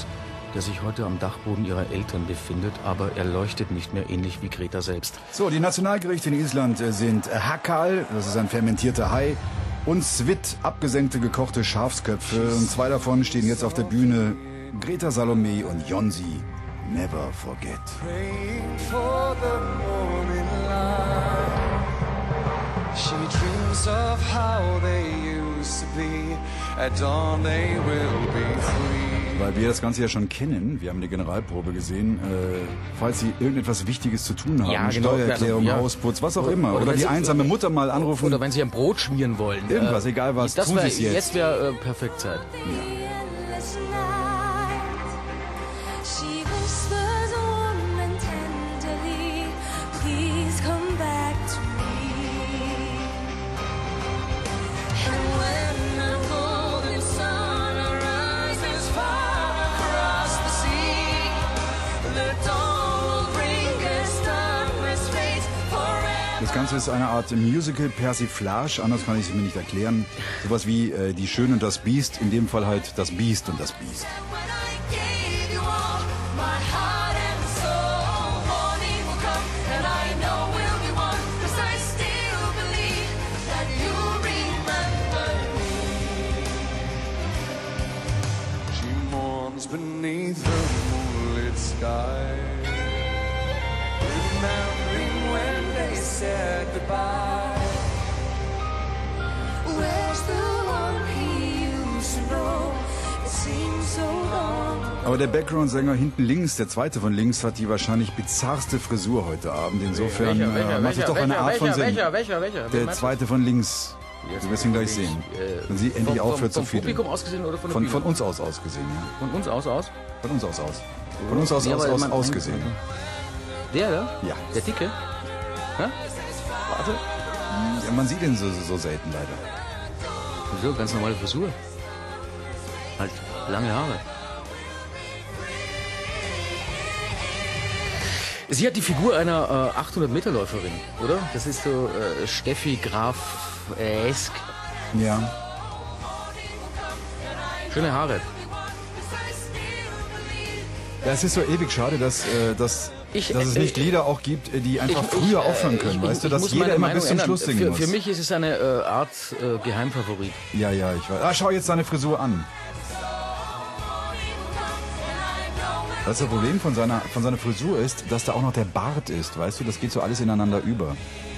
der sich heute am Dachboden ihrer Eltern befindet, aber er leuchtet nicht mehr, ähnlich wie Greta selbst. So, die Nationalgerichte in Island sind Hakal, das ist ein fermentierter Hai, und Svit, abgesenkte gekochte Schafsköpfe. Und zwei davon stehen jetzt auf der Bühne. Greta Salome und Jonsi. Never forget. Praying for the morning light. She dreams of how they used to be. At dawn they will be free. Weil wir das Ganze ja schon kennen, wir haben die Generalprobe gesehen, falls Sie irgendetwas Wichtiges zu tun haben, Ja, genau, Steuererklärung, ja. Ausputz, was auch immer, oder wenn die Sie- einsame Mutter mal anrufen. Oder wenn Sie ein Brot schmieren wollen. Irgendwas, egal was, das tun wär, Sie es jetzt. Jetzt wäre perfekt Zeit. endless night. She whispers warm and tenderly, please come back to me. And when the golden sun rises far across the sea, the dawn will bring us darkness fades forever. Das Ganze ist eine Art Musical Persiflage, anders kann ich es mir nicht erklären. Sowas wie Die Schöne und das Biest, in dem Fall halt das Biest und das Biest. When I gave you all my heart and soul, morning will come and I know we'll be one, 'cause I still believe that you remember me. She mourns beneath the moonlit sky, remembering when they said goodbye. Where's the one he used to know? It seems so long. Aber der Background-Sänger hinten links, der zweite von links, hat die wahrscheinlich bizarrste Frisur heute Abend. Insofern macht es doch eine Art von Sinn. Welcher? Der zweite von links. Wir werden ihn gleich sehen. Wenn sie endlich aufhört zu Vom fiedeln. Publikum ausgesehen oder von der Von Bühne? uns aus ausgesehen, ja. Von uns aus? Von uns aus aus. Von uns aus Ja, aber man- ausgesehen. Der da? Ja. Der Dicke? Hä? Warte. Ja, man sieht ihn so selten leider. Wieso? Ganz normale Frisur. Halt lange Haare. Sie hat die Figur einer 800-Meter-Läuferin, oder? Das ist so Steffi Graf-esk. Ja. Schöne Haare. Ja, es ist so ewig schade, dass es nicht Lieder auch gibt, die einfach früher aufhören können, weißt du, dass muss jeder meine immer Meinung bis zum ändern. Schluss singen muss. Für mich ist es eine Art Geheimfavorit. Ja, ich weiß. Ah, schau jetzt seine Frisur an. Das Problem von seiner Frisur ist, dass da auch noch der Bart ist, weißt du, das geht so alles ineinander über.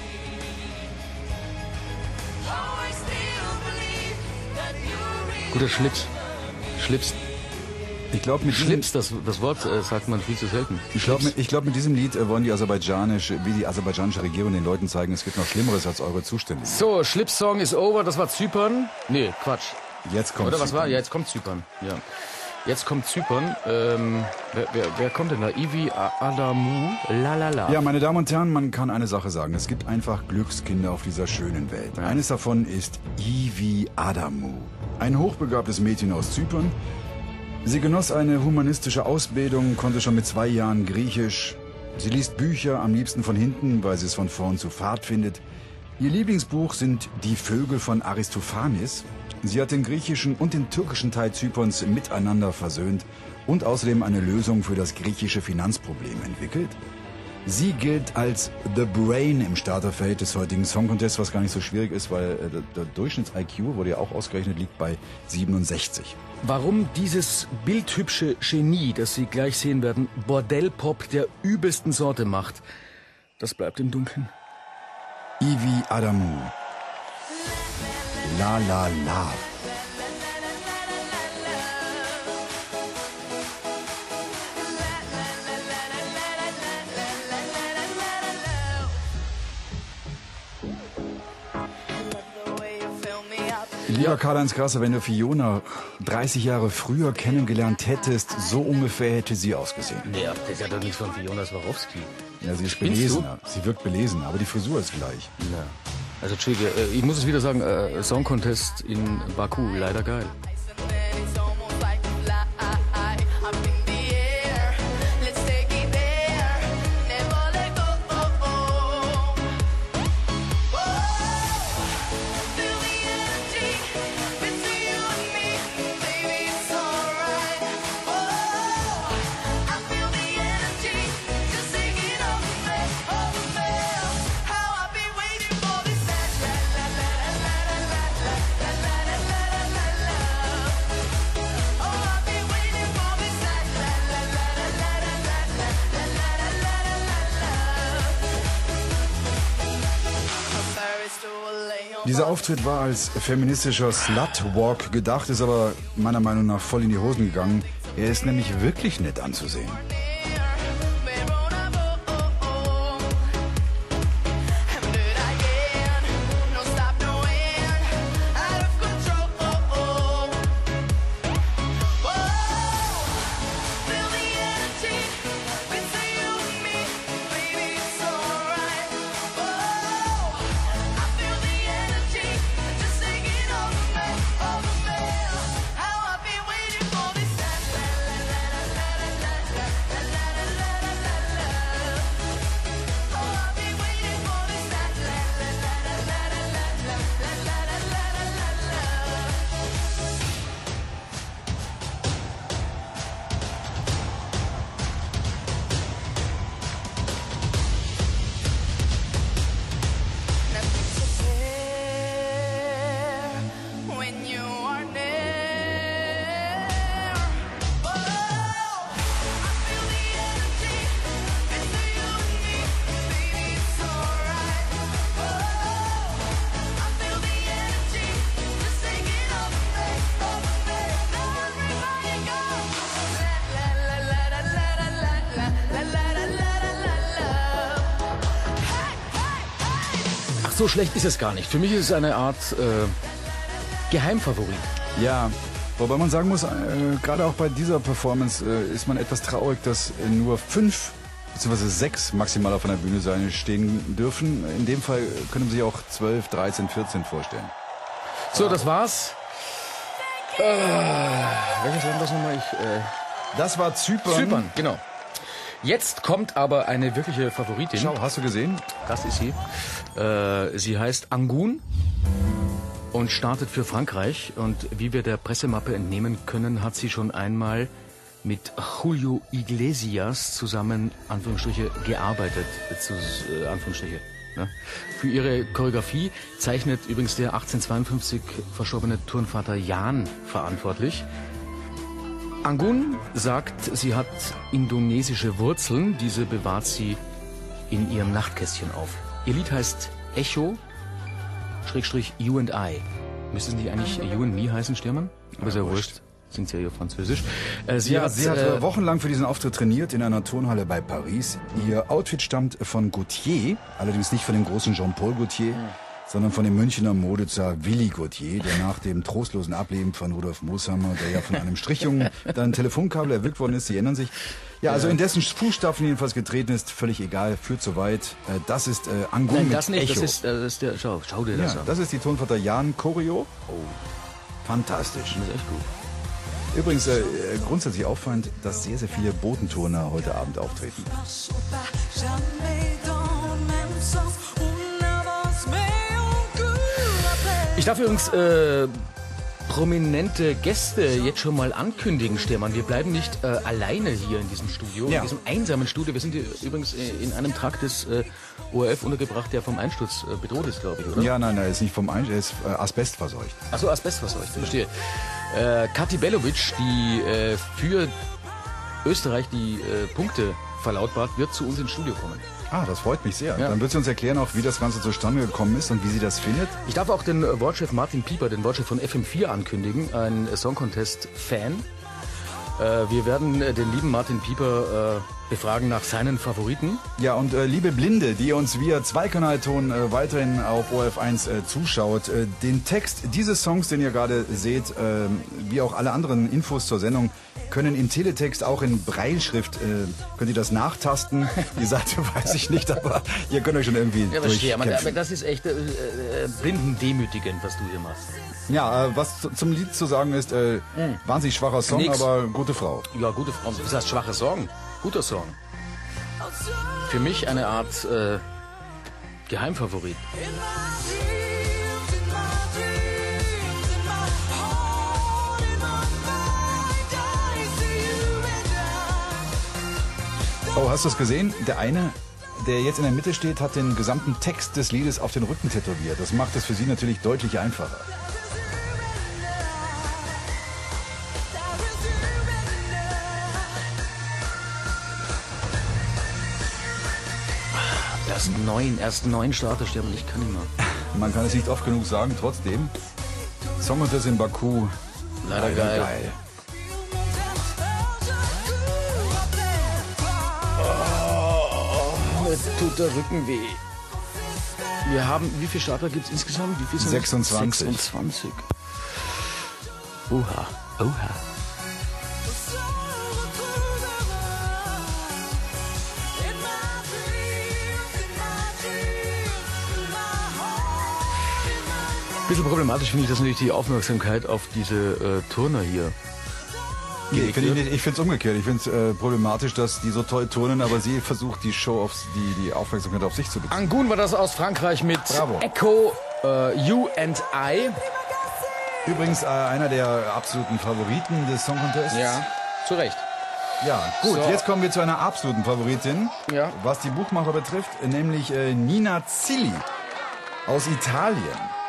Guter Schlips. Schlips. Ich glaube, mit diesem, Schlips, das Wort sagt man viel zu selten. ich glaub, mit diesem Lied wollen die aserbaidschanische Regierung den Leuten zeigen, es gibt noch Schlimmeres als eure Zustände. So, Schlips-Song ist over, das war Zypern. Nee, Quatsch. Jetzt kommt Oder was Zypern. war? Ja, jetzt kommt Zypern. Ja. Jetzt kommt Zypern. Wer kommt denn da? Ivi Adamu. La. Ja, meine Damen und Herren, man kann eine Sache sagen. Es gibt einfach Glückskinder auf dieser schönen Welt. Eines davon ist Ivi Adamu. Ein hochbegabtes Mädchen aus Zypern. Sie genoss eine humanistische Ausbildung, konnte schon mit 2 Jahren Griechisch. Sie liest Bücher, am liebsten von hinten, weil sie es von vorn zu fad findet. Ihr Lieblingsbuch sind Die Vögel von Aristophanes. Sie hat den griechischen und den türkischen Teil Zyperns miteinander versöhnt und außerdem eine Lösung für das griechische Finanzproblem entwickelt. Sie gilt als The Brain im Starterfeld des heutigen Song Contests, was gar nicht so schwierig ist, weil der Durchschnitts-IQ, wurde ja auch ausgerechnet, liegt bei 67. Warum dieses bildhübsche Genie, das Sie gleich sehen werden, Bordellpop der übelsten Sorte macht, das bleibt im Dunkeln. Ivi Adamu. La la la. Lieber Karl-Heinz Krasser, wenn du Fiona 30 Jahre früher kennengelernt hättest, so ungefähr hätte sie ausgesehen. Nee, das ist ja doch nicht von Fiona Swarovski. Ja, sie ist Spinnst belesener. Sie wirkt belesener, aber die Frisur ist gleich. Ja. Also Entschuldige, ich muss es wieder sagen, Song Contest in Baku, leider geil. Dieser Auftritt war als feministischer Slutwalk gedacht, ist aber meiner Meinung nach voll in die Hosen gegangen. Er ist nämlich wirklich nett anzusehen. So schlecht ist es gar nicht. Für mich ist es eine Art Geheimfavorit. Ja, wobei man sagen muss, gerade auch bei dieser Performance ist man etwas traurig, dass nur 5 bzw. 6 maximal auf einer Bühne stehen dürfen. In dem Fall können Sie sich auch 12, 13, 14 vorstellen. So, das war's. Welches Land das nochmal? Das war Zypern. Zypern, genau. Jetzt kommt aber eine wirkliche Favoritin. Schau, hast du gesehen? Das ist sie. Sie heißt Angoon und startet für Frankreich. Und wie wir der Pressemappe entnehmen können, hat sie schon einmal mit Julio Iglesias zusammen, Anführungsstriche, gearbeitet. Anführungsstriche. Ne? Für ihre Choreografie zeichnet übrigens der 1852 verstorbene Turnvater Jan verantwortlich. Angoon sagt, sie hat indonesische Wurzeln. Diese bewahrt sie in ihrem Nachtkästchen auf. Ihr Lied heißt Echo, / You and I. Müsste es nicht eigentlich You and Me heißen, Stürmann? Aber ist ja wurscht. Singt sie ja hier Französisch. Sie hat wochenlang für diesen Auftritt trainiert in einer Turnhalle bei Paris. Ihr Outfit stammt von Gautier, allerdings nicht von dem großen Jean-Paul Gaultier, sondern von dem Münchner Modezar Willy Gautier, der nach dem trostlosen Ableben von Rudolf Mooshammer, der ja von einem Strichjungen, dann Telefonkabel erwürgt worden ist, Sie erinnern sich. Ja, also in dessen Fußstapfen jedenfalls getreten ist, völlig egal, führt zu weit. Das ist Angoon. Nein, das mit nicht, Echo. das ist der, schau dir das Ja, an. das ist die Turnvater Jan Choreo. Oh, Fantastisch. das ist echt gut. Übrigens grundsätzlich auffallend, dass sehr, sehr viele Bodenturner heute Abend auftreten. Ich darf übrigens prominente Gäste jetzt schon mal ankündigen, Stefan. Wir bleiben nicht alleine hier in diesem Studio, Ja. in diesem einsamen Studio. Wir sind hier übrigens in einem Trakt des ORF untergebracht, der vom Einsturz bedroht ist, glaube ich, oder? Ja, nein, er ist nicht vom er ist asbestverseucht. Achso, asbestverseucht, verstehe. Kathi Bellovic, die für Österreich die Punkte verlautbart, wird zu uns ins Studio kommen. Ah, das freut mich sehr. Ja. Dann wird sie uns erklären, auch wie das Ganze zustande gekommen ist und wie sie das findet. Ich darf auch den Wortchef Martin Pieper, den Wortchef von FM4 ankündigen, ein Song Contest-Fan. Wir werden den lieben Martin Pieper befragen nach seinen Favoriten. Ja, und liebe Blinde, die uns via Zweikanalton weiterhin auf ORF1 zuschaut, den Text dieses Songs, den ihr gerade seht, wie auch alle anderen Infos zur Sendung, können im Teletext auch in Breilschrift, könnt ihr das nachtasten. Die Seite weiß ich nicht, aber ihr könnt euch schon irgendwie Aber das ist echt blindendemütigend, was du hier machst. Ja, was zum Lied zu sagen ist, wahnsinnig schwacher Song, Nix. aber gute Frau. Ja, gute Frau. Das heißt schwache Song. Guter Song. Für mich eine Art Geheimfavorit. Oh, hast du es gesehen? Der eine, der jetzt in der Mitte steht, hat den gesamten Text des Liedes auf den Rücken tätowiert. Das macht es für sie natürlich deutlich einfacher. Erst 9 Startersterben, ich kann nicht mehr. Man kann es nicht oft genug sagen, trotzdem. Song Contest in Baku. Leider geil. Mir tut der Rücken weh. Wir haben, wie viele Starter gibt es insgesamt? Wie viel sind 26. 26. Oha, oha. Ein bisschen problematisch finde ich, dass natürlich die Aufmerksamkeit auf diese Turner hier. Ich finde es umgekehrt. Ich finde es problematisch, dass die so toll turnen, aber sie versucht, die Show die Aufmerksamkeit auf sich zu beziehen. Angun war das aus Frankreich mit Bravo. Echo, You and I. Übrigens einer der absoluten Favoriten des Song Contests. Ja, zu Recht. Ja, gut, So. jetzt kommen wir zu einer absoluten Favoritin, Ja. was die Buchmacher betrifft, nämlich Nina Zilli aus Italien.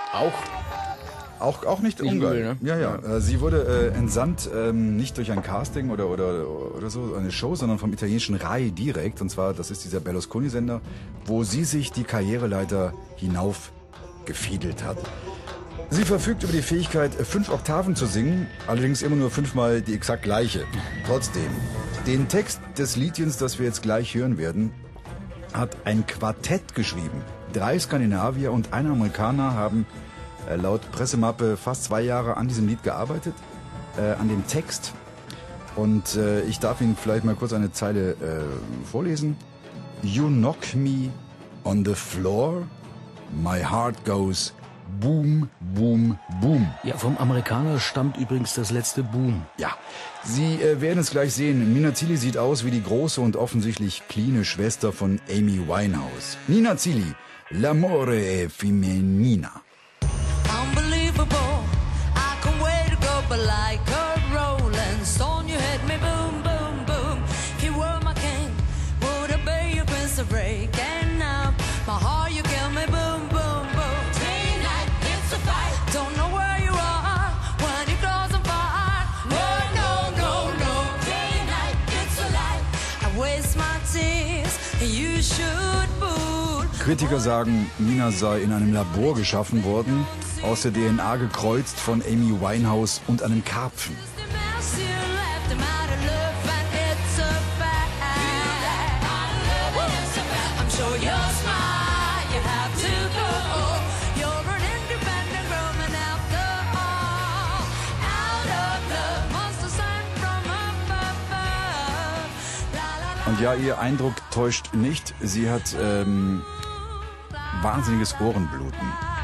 Auch nicht ungeil. übel, ne? Ja. Sie wurde entsandt, nicht durch ein Casting oder so, eine Show, sondern vom italienischen Rai direkt. Und zwar, das ist dieser Berlusconi-Sender, wo sie sich die Karriereleiter hinauf gefiedelt hat. Sie verfügt über die Fähigkeit, 5 Oktaven zu singen, allerdings immer nur 5-mal die exakt gleiche. Trotzdem, den Text des Liedchens, das wir jetzt gleich hören werden, hat ein Quartett geschrieben. 3 Skandinavier und ein Amerikaner haben laut Pressemappe fast 2 Jahre an diesem Lied gearbeitet, an dem Text. Und ich darf Ihnen vielleicht mal kurz eine Zeile vorlesen. You knock me on the floor, my heart goes boom, boom, boom. Ja, vom Amerikaner stammt übrigens das letzte Boom. Ja, Sie werden es gleich sehen. Nina Zilli sieht aus wie die große und offensichtlich cleane Schwester von Amy Winehouse. Nina Zilli, L'amore è femminina. Unbelievable, I can't wait to go, but like a rolling stone, you hit me boom, boom, boom. If you were my king, would I be your prince of breaking up my heart? You kill me boom, boom, boom. Day and night, it's a fight. Don't know where you are when your clothes on fire. No. Day and night, it's a lie. I waste my tears, and you should boo. Kritiker sagen, Nina sei in einem Labor geschaffen worden, aus der DNA gekreuzt von Amy Winehouse und einem Karpfen. Und ja, ihr Eindruck täuscht nicht. Sie hat wahnsinniges Ohrenbluten.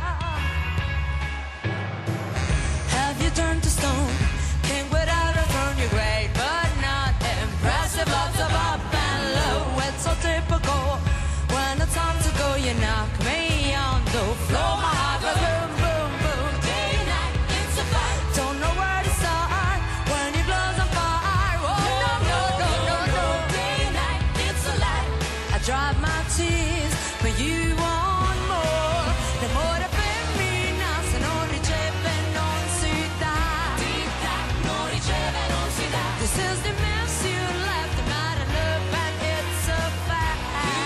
Have you turned to stone? King without a throne, you're great, but not impressive. Lots of up and low, it's so typical. When it's time to go, you knock me on the floor. My heart goes boom, boom, boom. Day and night, it's a fight. Don't know where to start when your clothes on fire. Oh, no. Day and night, it's a lie. I dry my tears, but you want more. L'amore femmina, se non riceve non si dà. Non riceve non si dà. This is the mess you left. I'm out of love and it's a fact.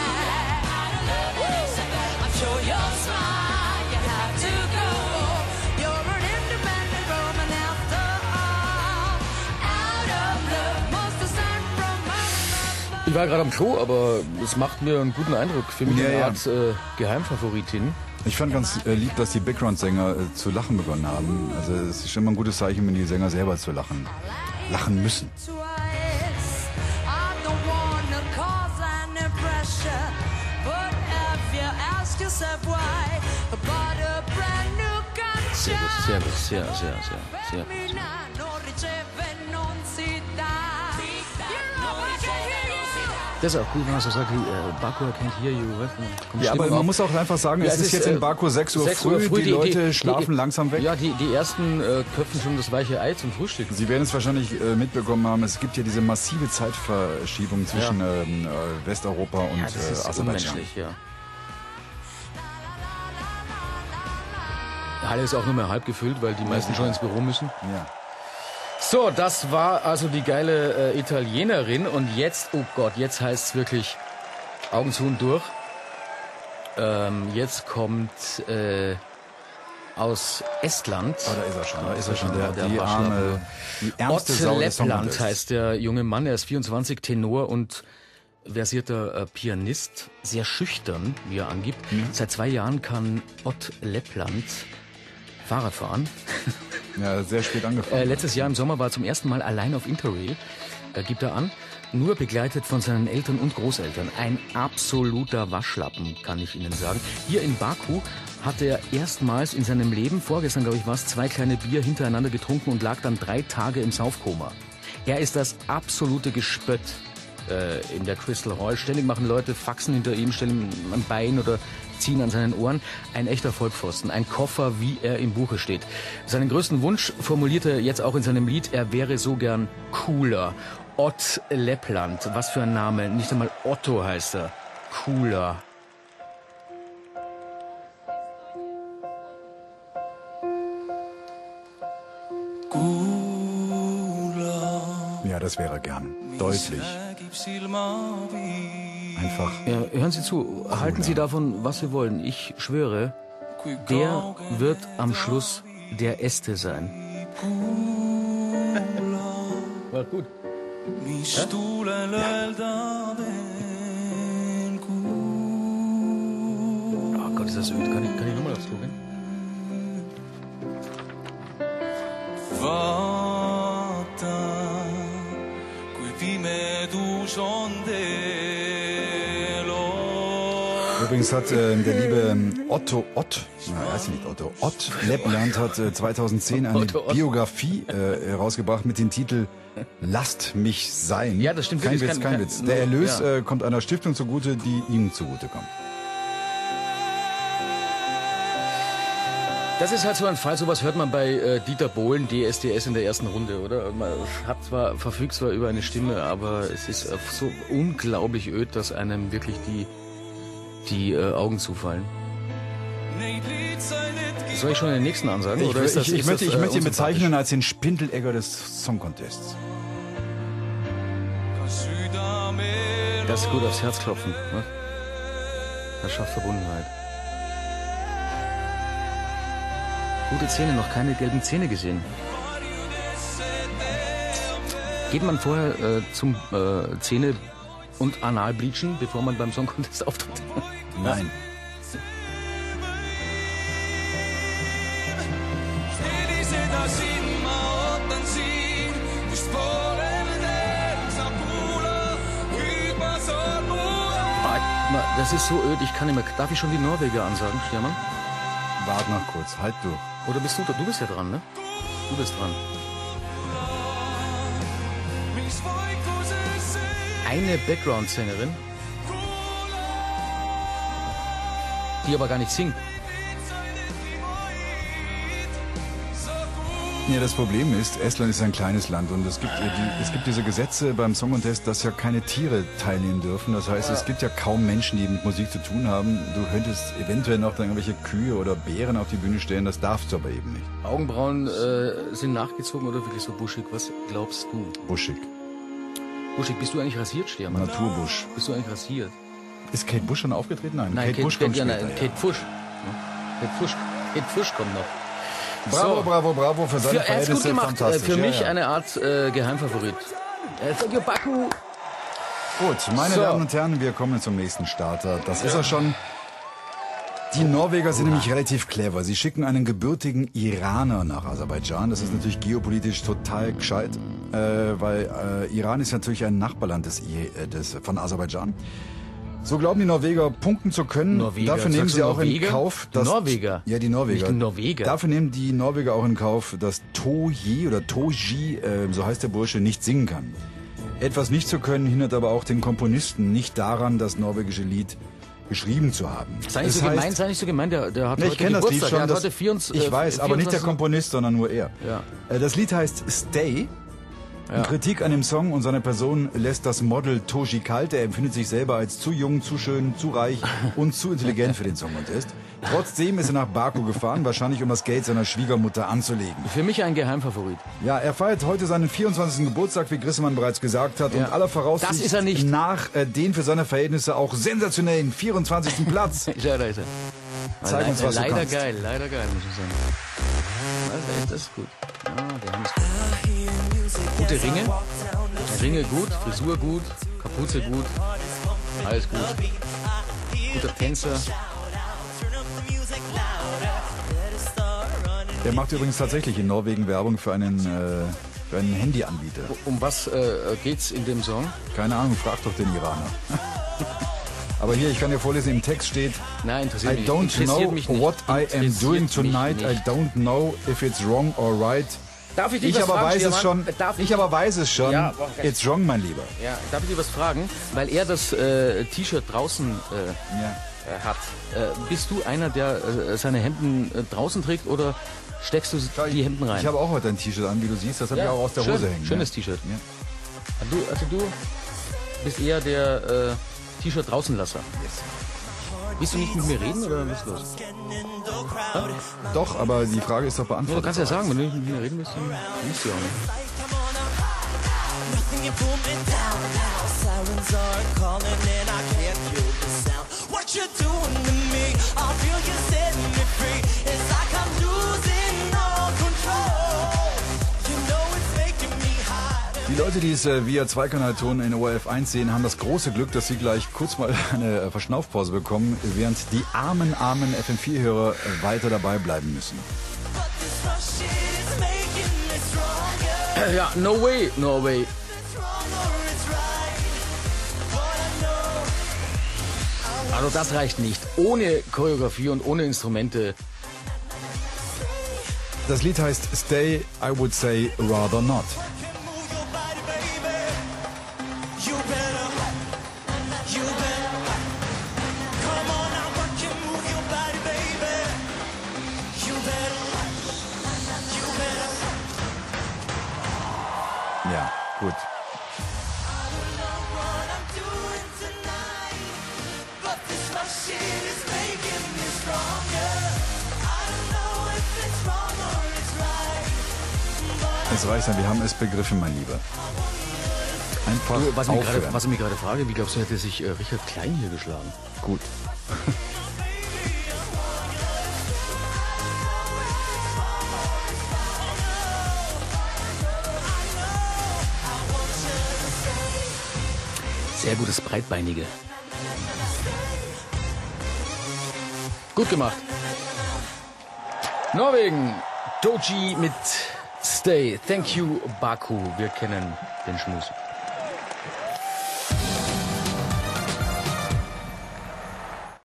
I'm sure you're smart, you have to go. You're an independent woman after all. Out of love, must have sent from above. Ich war gerade am Klo, aber es macht mir einen guten Eindruck. Für mich eine Ja. Art Geheimfavoritin. Ich fand ganz lieb, dass die Background-Sänger zu lachen begonnen haben. Also es ist immer ein gutes Zeichen, wenn die Sänger selber zu lachen müssen. Twice. I don't wanna cause any pressure, but if you ask yourself why, I bought a brand new Sehr gut, conscience. sehr gut, sehr gut. Non riceve non si dà. Europe, I can hear you. Das ist auch gut, wenn man so sagt, Baku, I can't hear you. Kommt Ja, aber Stimmen man auf. muss auch einfach sagen, Ja, es ist jetzt in Baku 6 Uhr 6 Uhr früh, die Leute schlafen langsam weg. Ja, die ersten köpfen schon das weiche Ei zum Frühstücken. Sie werden es wahrscheinlich mitbekommen haben, es gibt ja diese massive Zeitverschiebung zwischen Westeuropa und Ja, das ist Aserbaidschan. unmenschlich, ja. Die Halle ist auch nur mehr halb gefüllt, weil die meisten schon ins Büro müssen. Ja. So, das war also die geile Italienerin. Und jetzt, oh Gott, jetzt heißt es wirklich Augen zu und durch. Jetzt kommt aus Estland. Oh, da ist er schon. Da ist er schon. Der Die ärmste Sau des Leppland Songcontests. heißt der junge Mann. Er ist 24, Tenor und versierter Pianist. Sehr schüchtern, wie er angibt. Seit 2 Jahren kann Ott Leppland Fahrrad fahren. Ja, sehr spät angefangen. Letztes Jahr im Sommer war er zum ersten Mal allein auf Interrail, gibt er an. Nur begleitet von seinen Eltern und Großeltern. Ein absoluter Waschlappen, kann ich Ihnen sagen. Hier in Baku hat er erstmals in seinem Leben, vorgestern glaube ich war es, 2 kleine Bier hintereinander getrunken und lag dann 3 Tage im Saufkoma. Er ist das absolute Gespött in der Crystal Hall. Ständig machen Leute Faxen hinter ihm, stellen ihm ein Bein oder ziehen an seinen Ohren. Ein echter Vollpfosten, ein Koffer, wie er im Buche steht. Seinen größten Wunsch formuliert er jetzt auch in seinem Lied. Er wäre so gern cooler. Ott Leppland, was für ein Name. Nicht einmal Otto heißt er. Cooler. Ja, das wäre gern. Deutlich. Einfach. Ja, hören Sie zu, halten Sie davon, was Sie wollen. Ich schwöre, der wird am Schluss der Este sein. War gut. Oh Gott, ist das öd. Kann ich nochmal aufs Klo gehen? Übrigens hat der liebe Ott Leppland hat 2010 eine Otto Ott. Biografie herausgebracht mit dem Titel Lasst mich sein. Ja, das stimmt Kein wirklich. Witz, kein Witz. Der Erlös kommt einer Stiftung zugute, die ihm zugute kommt. Das ist halt so ein Fall, sowas hört man bei Dieter Bohlen, DSDS in der ersten Runde, oder? Man verfügt zwar über eine Stimme, aber es ist so unglaublich öd, dass einem wirklich die Augen zufallen. Soll ich schon den nächsten ansagen? Oder ist das, Ich möchte ihn unsympathisch? bezeichnen als den Spindelegger des Song Contests. Das ist gut aufs Herz klopfen. Ne? Das schafft Verbundenheit. Gute Zähne, noch keine gelben Zähne gesehen. Geht man vorher zum Zähne- und Analbleachen, bevor man beim Song Contest auftritt? Nein. Das ist so öd, ich kann nicht mehr. Darf ich schon die Norweger ansagen, Stiermann? Wart noch kurz, halt durch. Oder bist du da? Du bist ja dran, ne? Du bist dran. Eine Background-Sängerin, die aber gar nicht singt. Ja, das Problem ist, Estland ist ein kleines Land und es gibt diese Gesetze beim Song Contest, dass ja keine Tiere teilnehmen dürfen. Das heißt, es gibt ja kaum Menschen, die mit Musik zu tun haben. Du könntest eventuell noch dann irgendwelche Kühe oder Bären auf die Bühne stellen, das darfst du aber eben nicht. Augenbrauen sind nachgezogen oder wirklich so buschig? Was glaubst du? Buschig. Buschig, bist du eigentlich rasiert, Stiermann? Naturbusch. Bist du eigentlich rasiert? Ist Kate Bush schon aufgetreten? Nein, Nein, Kate Bush kommt ja, später. nein, Kate Fusch. Kate Fusch kommt noch. Bravo, So. bravo, bravo für seine Er hat's gut Verhältnisse. gemacht. Fantastisch. Für mich ja. eine Art Geheimfavorit. Thank you, Baku. Gut, meine So. Damen und Herren, wir kommen zum nächsten Starter. Das ist er schon. Die Norweger sind nämlich relativ clever. Sie schicken einen gebürtigen Iraner nach Aserbaidschan. Das ist natürlich geopolitisch total gescheit, weil Iran ist natürlich ein Nachbarland von Aserbaidschan. So glauben die Norweger, punkten zu können. Norweger, Dafür nehmen sagst sie du auch in Norweger? Kauf, Die Norweger? Ja, die Norweger. Nicht die Norweger. Dafür nehmen die Norweger auch in Kauf, dass Toji oder Toji, so heißt der Bursche, nicht singen kann. Etwas nicht zu können hindert aber auch den Komponisten nicht daran, das norwegische Lied geschrieben zu haben. Sei nicht so gemein, der hat Ne, heute ich kenne das Lied Geburtstag. schon. Der hat Das, heute 24, ich weiß, aber nicht der 24. Komponist, sondern nur er. Ja. Das Lied heißt Stay. In Kritik an dem Song und seiner Person lässt das Model Toji kalt. Er empfindet sich selber als zu jung, zu schön, zu reich und zu intelligent für den Song Contest. Trotzdem ist er nach Baku gefahren, wahrscheinlich um das Geld seiner Schwiegermutter anzulegen. Für mich ein Geheimfavorit. Ja, er feiert heute seinen 24. Geburtstag, wie Grissemann bereits gesagt hat. Ja. Und aller Voraussicht Das ist er nicht. nach den für seine Verhältnisse auch sensationellen 24. Platz. Ja, da ist er. Zeig uns, was du leider kannst. geil, muss ich sagen. Also, das ist gut. Ja, der Hammer ist gut. Gute Ringe. Ringe gut, Frisur gut, Kapuze gut, alles gut. Guter Tänzer. Der macht übrigens tatsächlich in Norwegen Werbung für einen Handyanbieter. Um was geht's in dem Song? Keine Ahnung, frag doch den Iraner. Aber hier, ich kann dir vorlesen, im Text steht: Nein, interessiert I mich don't interessiert know mich nicht. what I am Interessiert doing mich tonight. nicht. I don't know if it's wrong or right. Darf ich dich Ich was aber fragen, weiß es schon. Stefan? Darf Ich aber weiß es schon. Ja, okay. It's wrong, mein Lieber. Ja, darf ich dir was fragen? Weil er das T-Shirt draußen Ja. hat. Bist du einer, der seine Hemden draußen trägt oder steckst du die Hemden rein? Ich habe auch heute ein T-Shirt an, wie du siehst. Das habe ich auch aus der schön, Hose hängen. Schönes ja. T-Shirt. Ja. Du bist eher der T-Shirt draußenlasser. Willst du nicht mit mir reden oder was ist los? Doch, aber die Frage ist doch Ja, du beantwortet. kannst ja sagen, wenn du nicht mit mir reden willst, dann musst du ja auch nicht. Nothing you pull me down now. Sirens are calling and I can't feel the sound. What you doing to me? I feel you setting me free. It's like I'm losing all control. You know it's making me hot. Die Leute, die es via Zweikanalton in ORF 1 sehen, haben das große Glück, dass sie gleich kurz mal eine Verschnaufpause bekommen, während die armen FM4-Hörer weiter dabei bleiben müssen. But this rush is making me stronger. Ja, no way, no way. It's wrong or it's right. But I know Also das reicht nicht. Ohne Choreografie und ohne Instrumente. Das Lied heißt Stay, I would say rather not. can move your body, baby. You better. Come on now, work and move your body, baby. You better. Ja, gut. What I'm doing tonight, but this machine is making me stronger. I don't know if it's wrong or it's right. Es reicht dann, wir haben es begriffen, mein Lieber. Einfach Du, was aufhören. ich mich gerade frage, wie glaubst du, hätte sich Richard Klein hier geschlagen? Gut. Sehr gutes Breitbeinige. Gut gemacht. Norwegen. Doji mit Stay. Thank you, Baku. Wir kennen den Schmus.